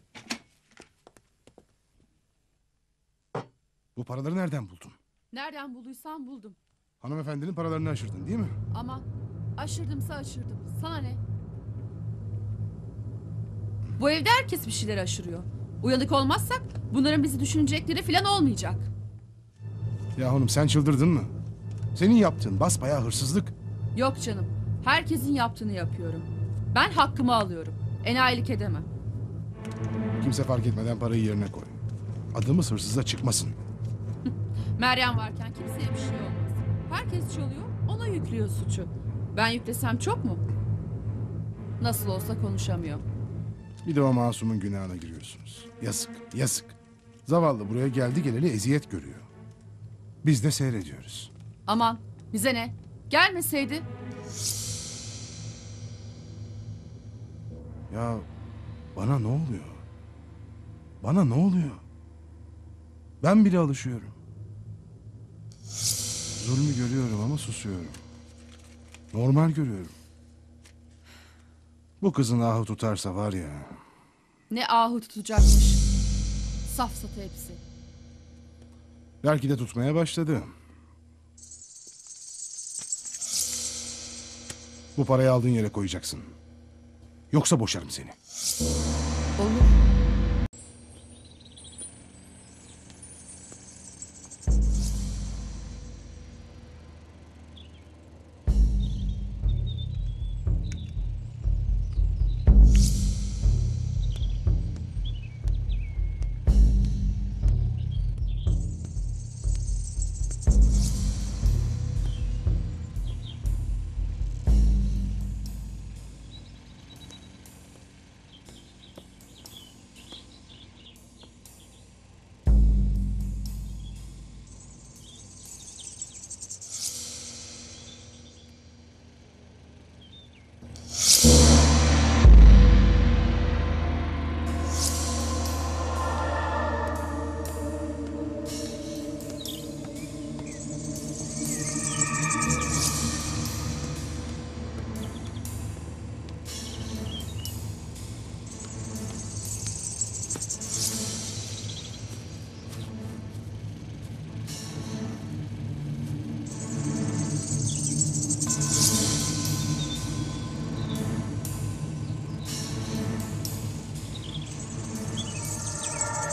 Bu paraları nereden buldun? Nereden bulduysam buldum. Hanımefendinin paralarını aşırdın değil mi? Ama aşırdımsa aşırdım. Sana ne? Bu evde herkes bir şeyler aşırıyor. Uyanık olmazsak bunların bizi düşünecekleri falan olmayacak. Ya hanım, sen çıldırdın mı? Senin yaptığın basbayağı hırsızlık. Yok canım. Herkesin yaptığını yapıyorum. Ben hakkımı alıyorum. Enayilik edemem. Kimse fark etmeden parayı yerine koy. Adımız hırsıza çıkmasın. Meryem varken kimseye bir şey olmaz. Herkes çalıyor, ona yüklüyor suçu. Ben yüklesem çok mu? Nasıl olsa konuşamıyor. Bir de o masumun günahına giriyorsunuz. Yazık, yazık. Zavallı buraya geldi geleli eziyet görüyor. Biz de seyrediyoruz. Aman bize ne? Gelmeseydi. Ya bana ne oluyor? Bana ne oluyor? Ben bile alışıyorum. Zulmü görüyorum ama susuyorum. Normal görüyorum. Bu kızın ahı tutarsa var ya. Ne ahu tutacakmış. Safsatı hepsi. Belki de tutmaya başladı. Bu parayı aldığın yere koyacaksın. Yoksa boşarım seni. Olur.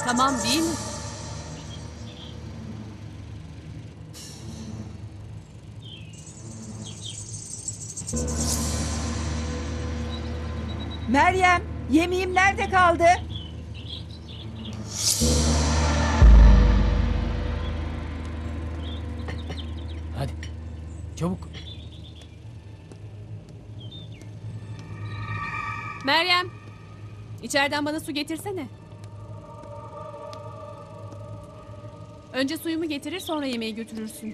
Tamam değil mi? Meryem, yemeğim nerede kaldı? Hadi. Çabuk. Meryem, içeriden bana su getirsene. Önce suyumu getirir, sonra yemeği götürürsün.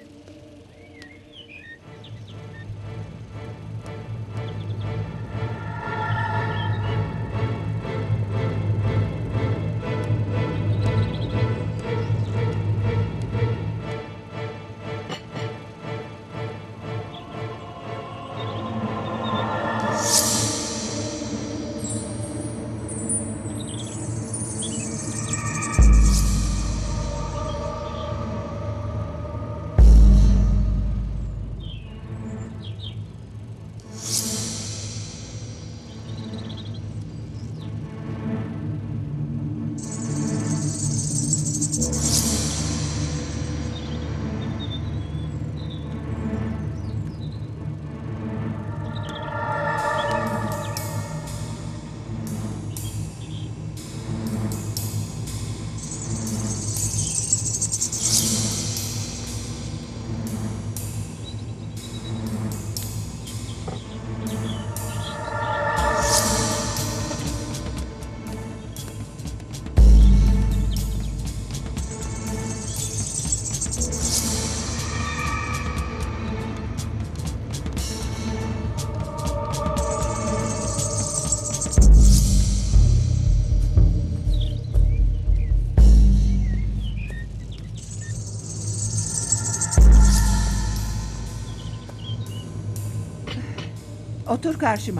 Otur karşıma.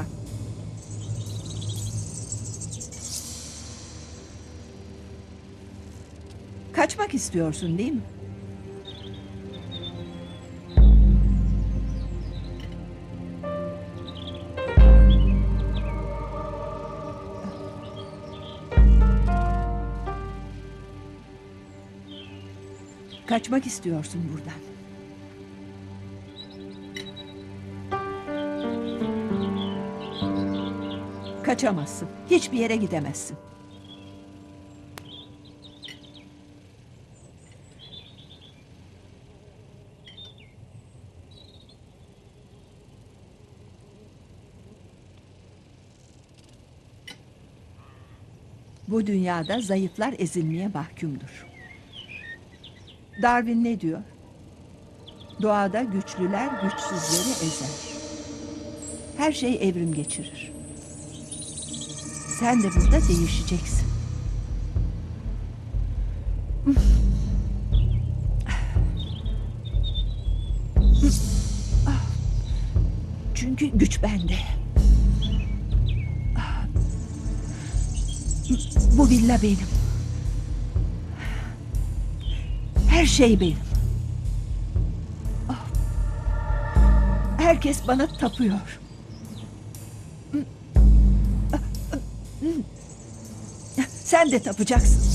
Kaçmak istiyorsun değil mi? Kaçmak istiyorsun buradan. Kaçamazsın. Hiçbir yere gidemezsin. Bu dünyada zayıflar ezilmeye mahkumdur. Darwin ne diyor? Doğada güçlüler güçsüzleri ezer. Her şey evrim geçirir. Sen de burada değişeceksin. Çünkü güç bende. Bu villa benim. Her şey benim. Herkes bana tapıyor. Sen de tapacaksın.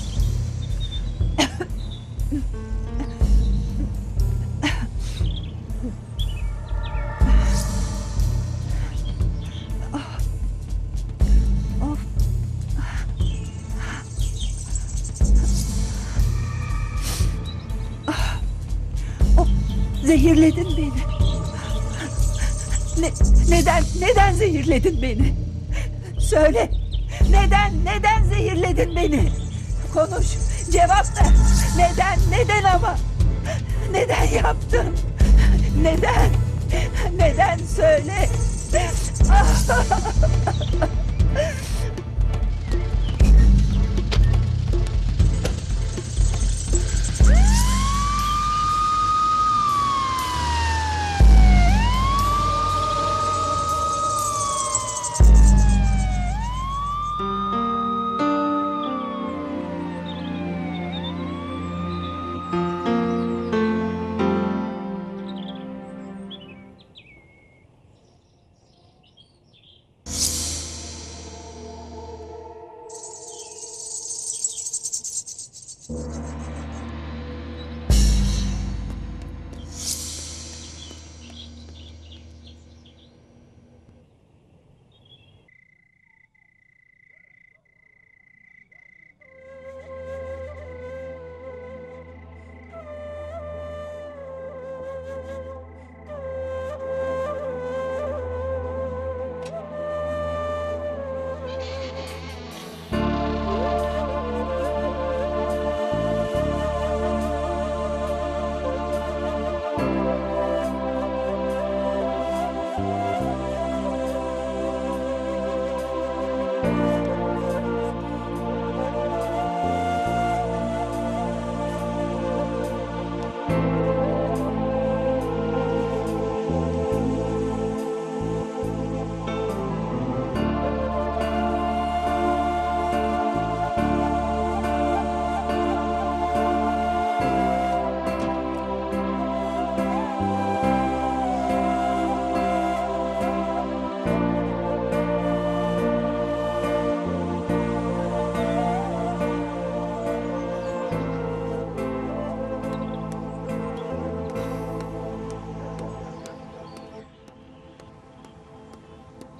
Zehirledin beni. Ne, neden, neden zehirledin beni? Söyle. Neden, neden zehirledin beni? Konuş, cevap ver. Neden, neden ama? Neden yaptın? Neden? Neden söyle?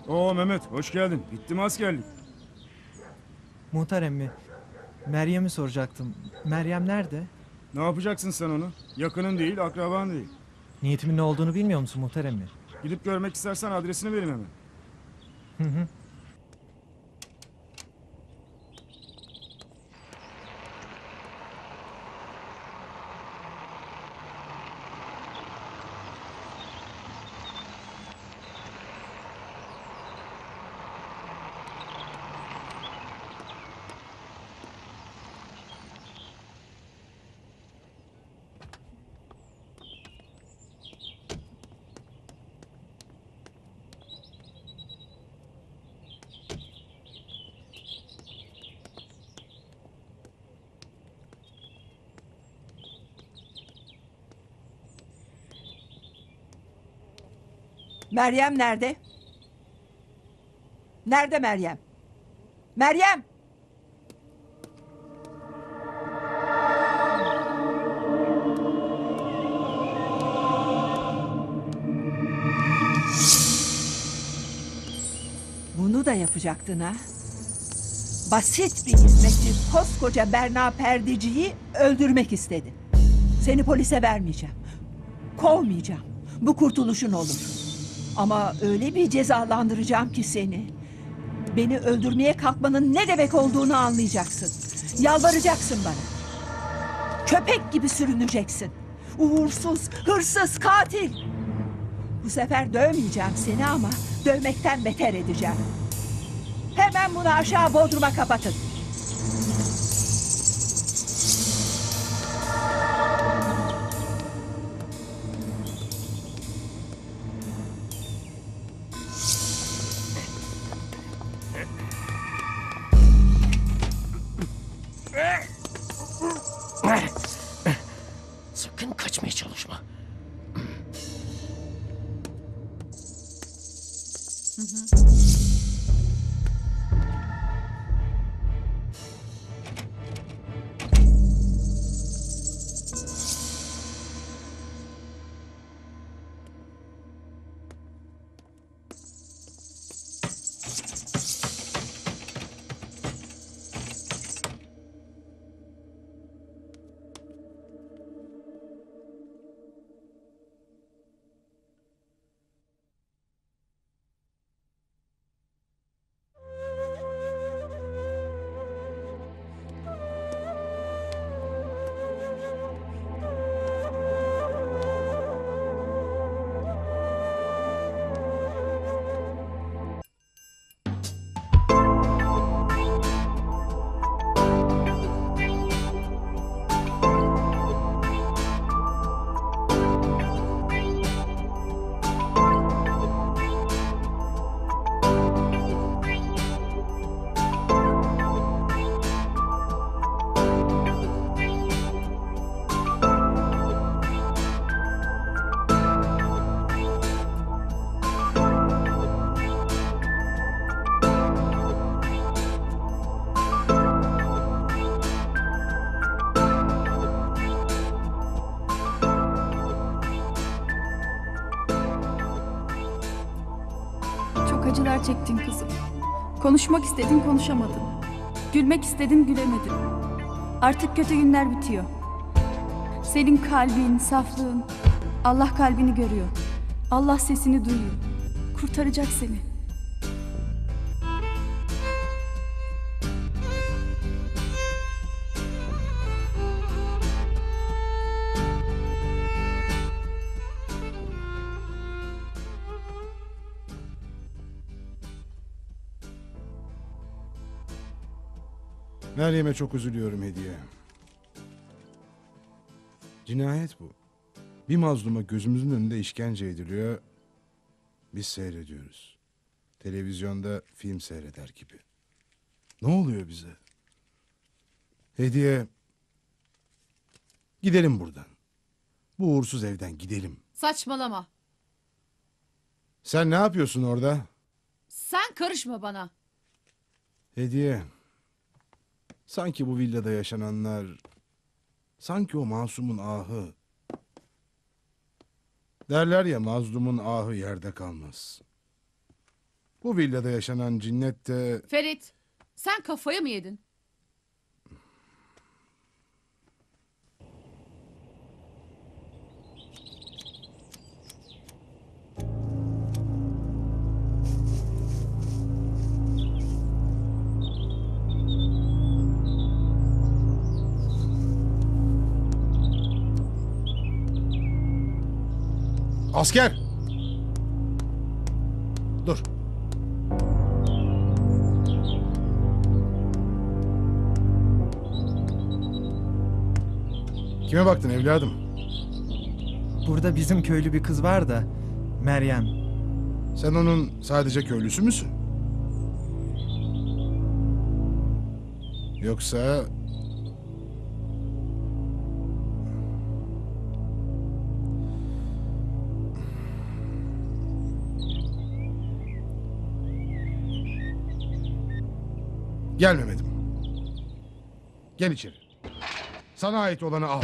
Oo Mehmet hoş geldin. Bitti mi askerlik? Muhtar emmi, Meryem'i soracaktım. Meryem nerede? Ne yapacaksın sen onu? Yakının değil, akraban değil. Niyetimin ne olduğunu bilmiyor musun muhtar emmi? Gidip görmek istersen adresini verin hemen. Hı hı. Meryem nerede? Nerede Meryem? Meryem! Bunu da yapacaktın ha? Basit bir hizmetçi koskoca Berna Perdeci'yi öldürmek istedi. Seni polise vermeyeceğim. Kovmayacağım. Bu kurtuluşun olur. Ama öyle bir cezalandıracağım ki seni. Beni öldürmeye kalkmanın ne demek olduğunu anlayacaksın. Yalvaracaksın bana. Köpek gibi sürüneceksin. Uğursuz, hırsız, katil. Bu sefer dövmeyeceğim seni ama dövmekten beter edeceğim. Hemen bunu aşağı bodruma kapatın. Sakın kaçmaya çalışma. Çok acılar çektin kızım. Konuşmak istedin, konuşamadın. Gülmek istedin, gülemedin. Artık kötü günler bitiyor. Senin kalbin, saflığın, Allah kalbini görüyor. Allah sesini duyuyor. Kurtaracak seni. Meryem'e çok üzülüyorum Hediye. Cinayet bu. Bir mazluma gözümüzün önünde işkence ediliyor. Biz seyrediyoruz. Televizyonda film seyreder gibi. Ne oluyor bize? Hediye, gidelim buradan. Bu uğursuz evden gidelim. Saçmalama. Sen ne yapıyorsun orada? Sen karışma bana. Hediye, sanki bu villada yaşananlar, sanki o masumun ahı. Derler ya, mazlumun ahı yerde kalmaz. Bu villada yaşanan cinnet de... Ferit, sen kafayı mı yedin? Asker! Dur. Kime baktın evladım? Burada bizim köylü bir kız var da Meryem. Sen onun sadece köylüsü müsün? Yoksa... Gel Mehmet'im. Gel içeri. Sana ait olanı al.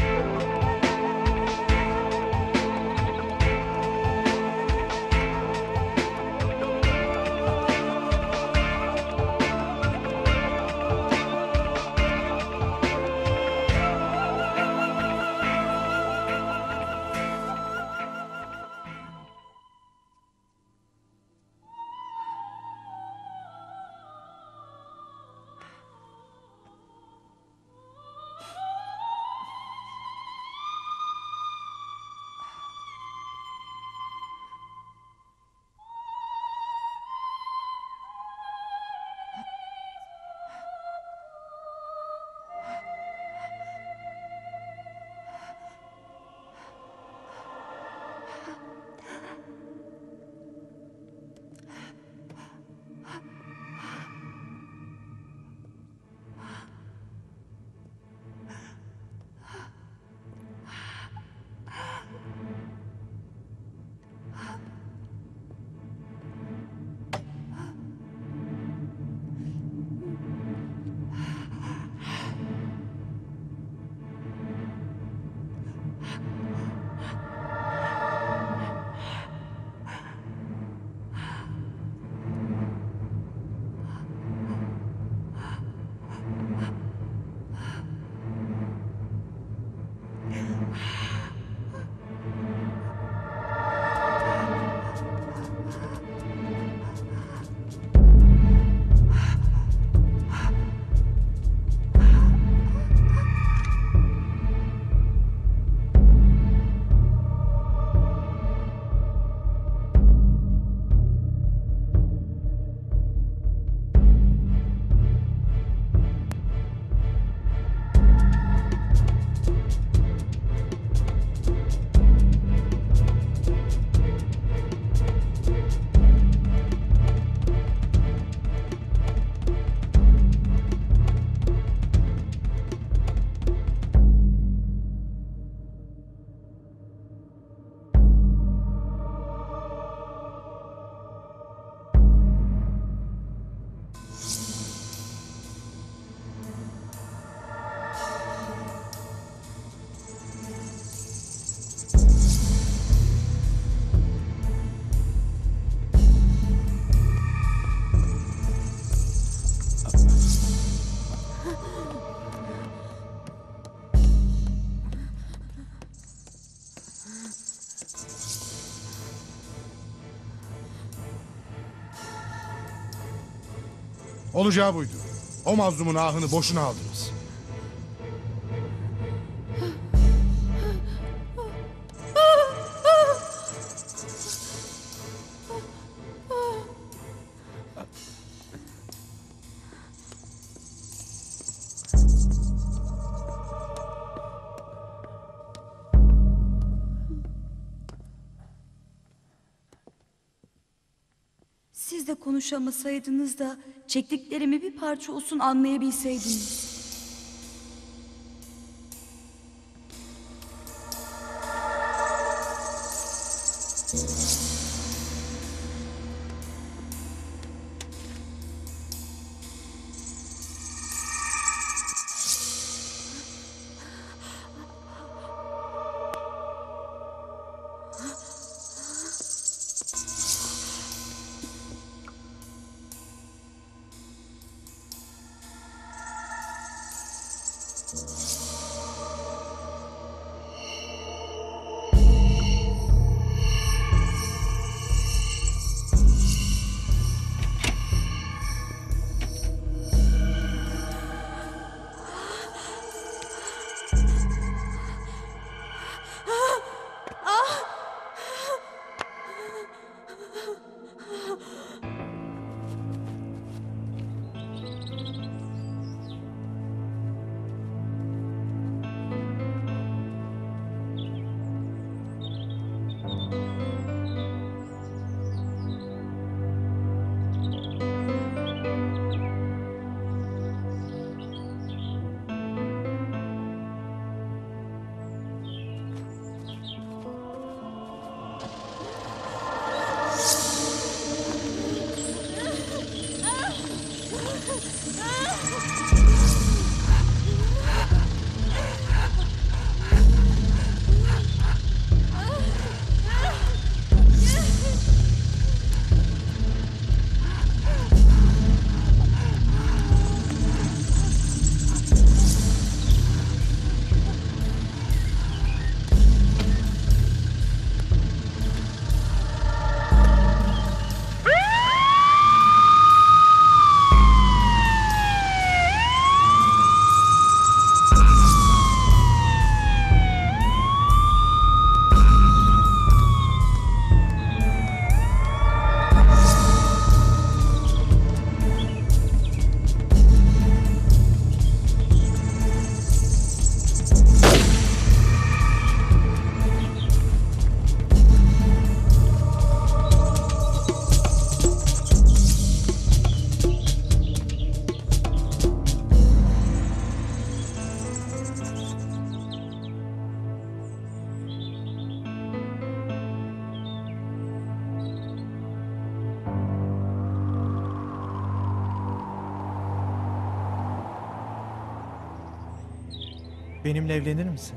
Olacağı buydu. O mazlumun ahını boşuna aldınız. Siz de konuşamasaydınız da çektiklerimi bir parça olsun anlayabilseydiniz. Benimle evlenir misin?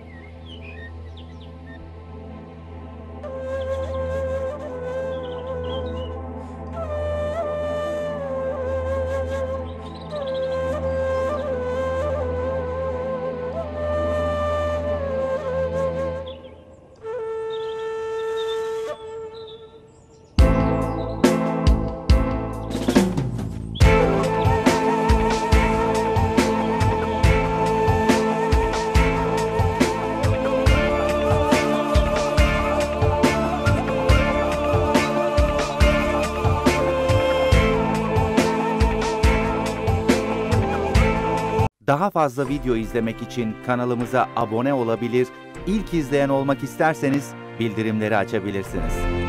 Daha fazla video izlemek için kanalımıza abone olabilir, ilk izleyen olmak isterseniz bildirimleri açabilirsiniz.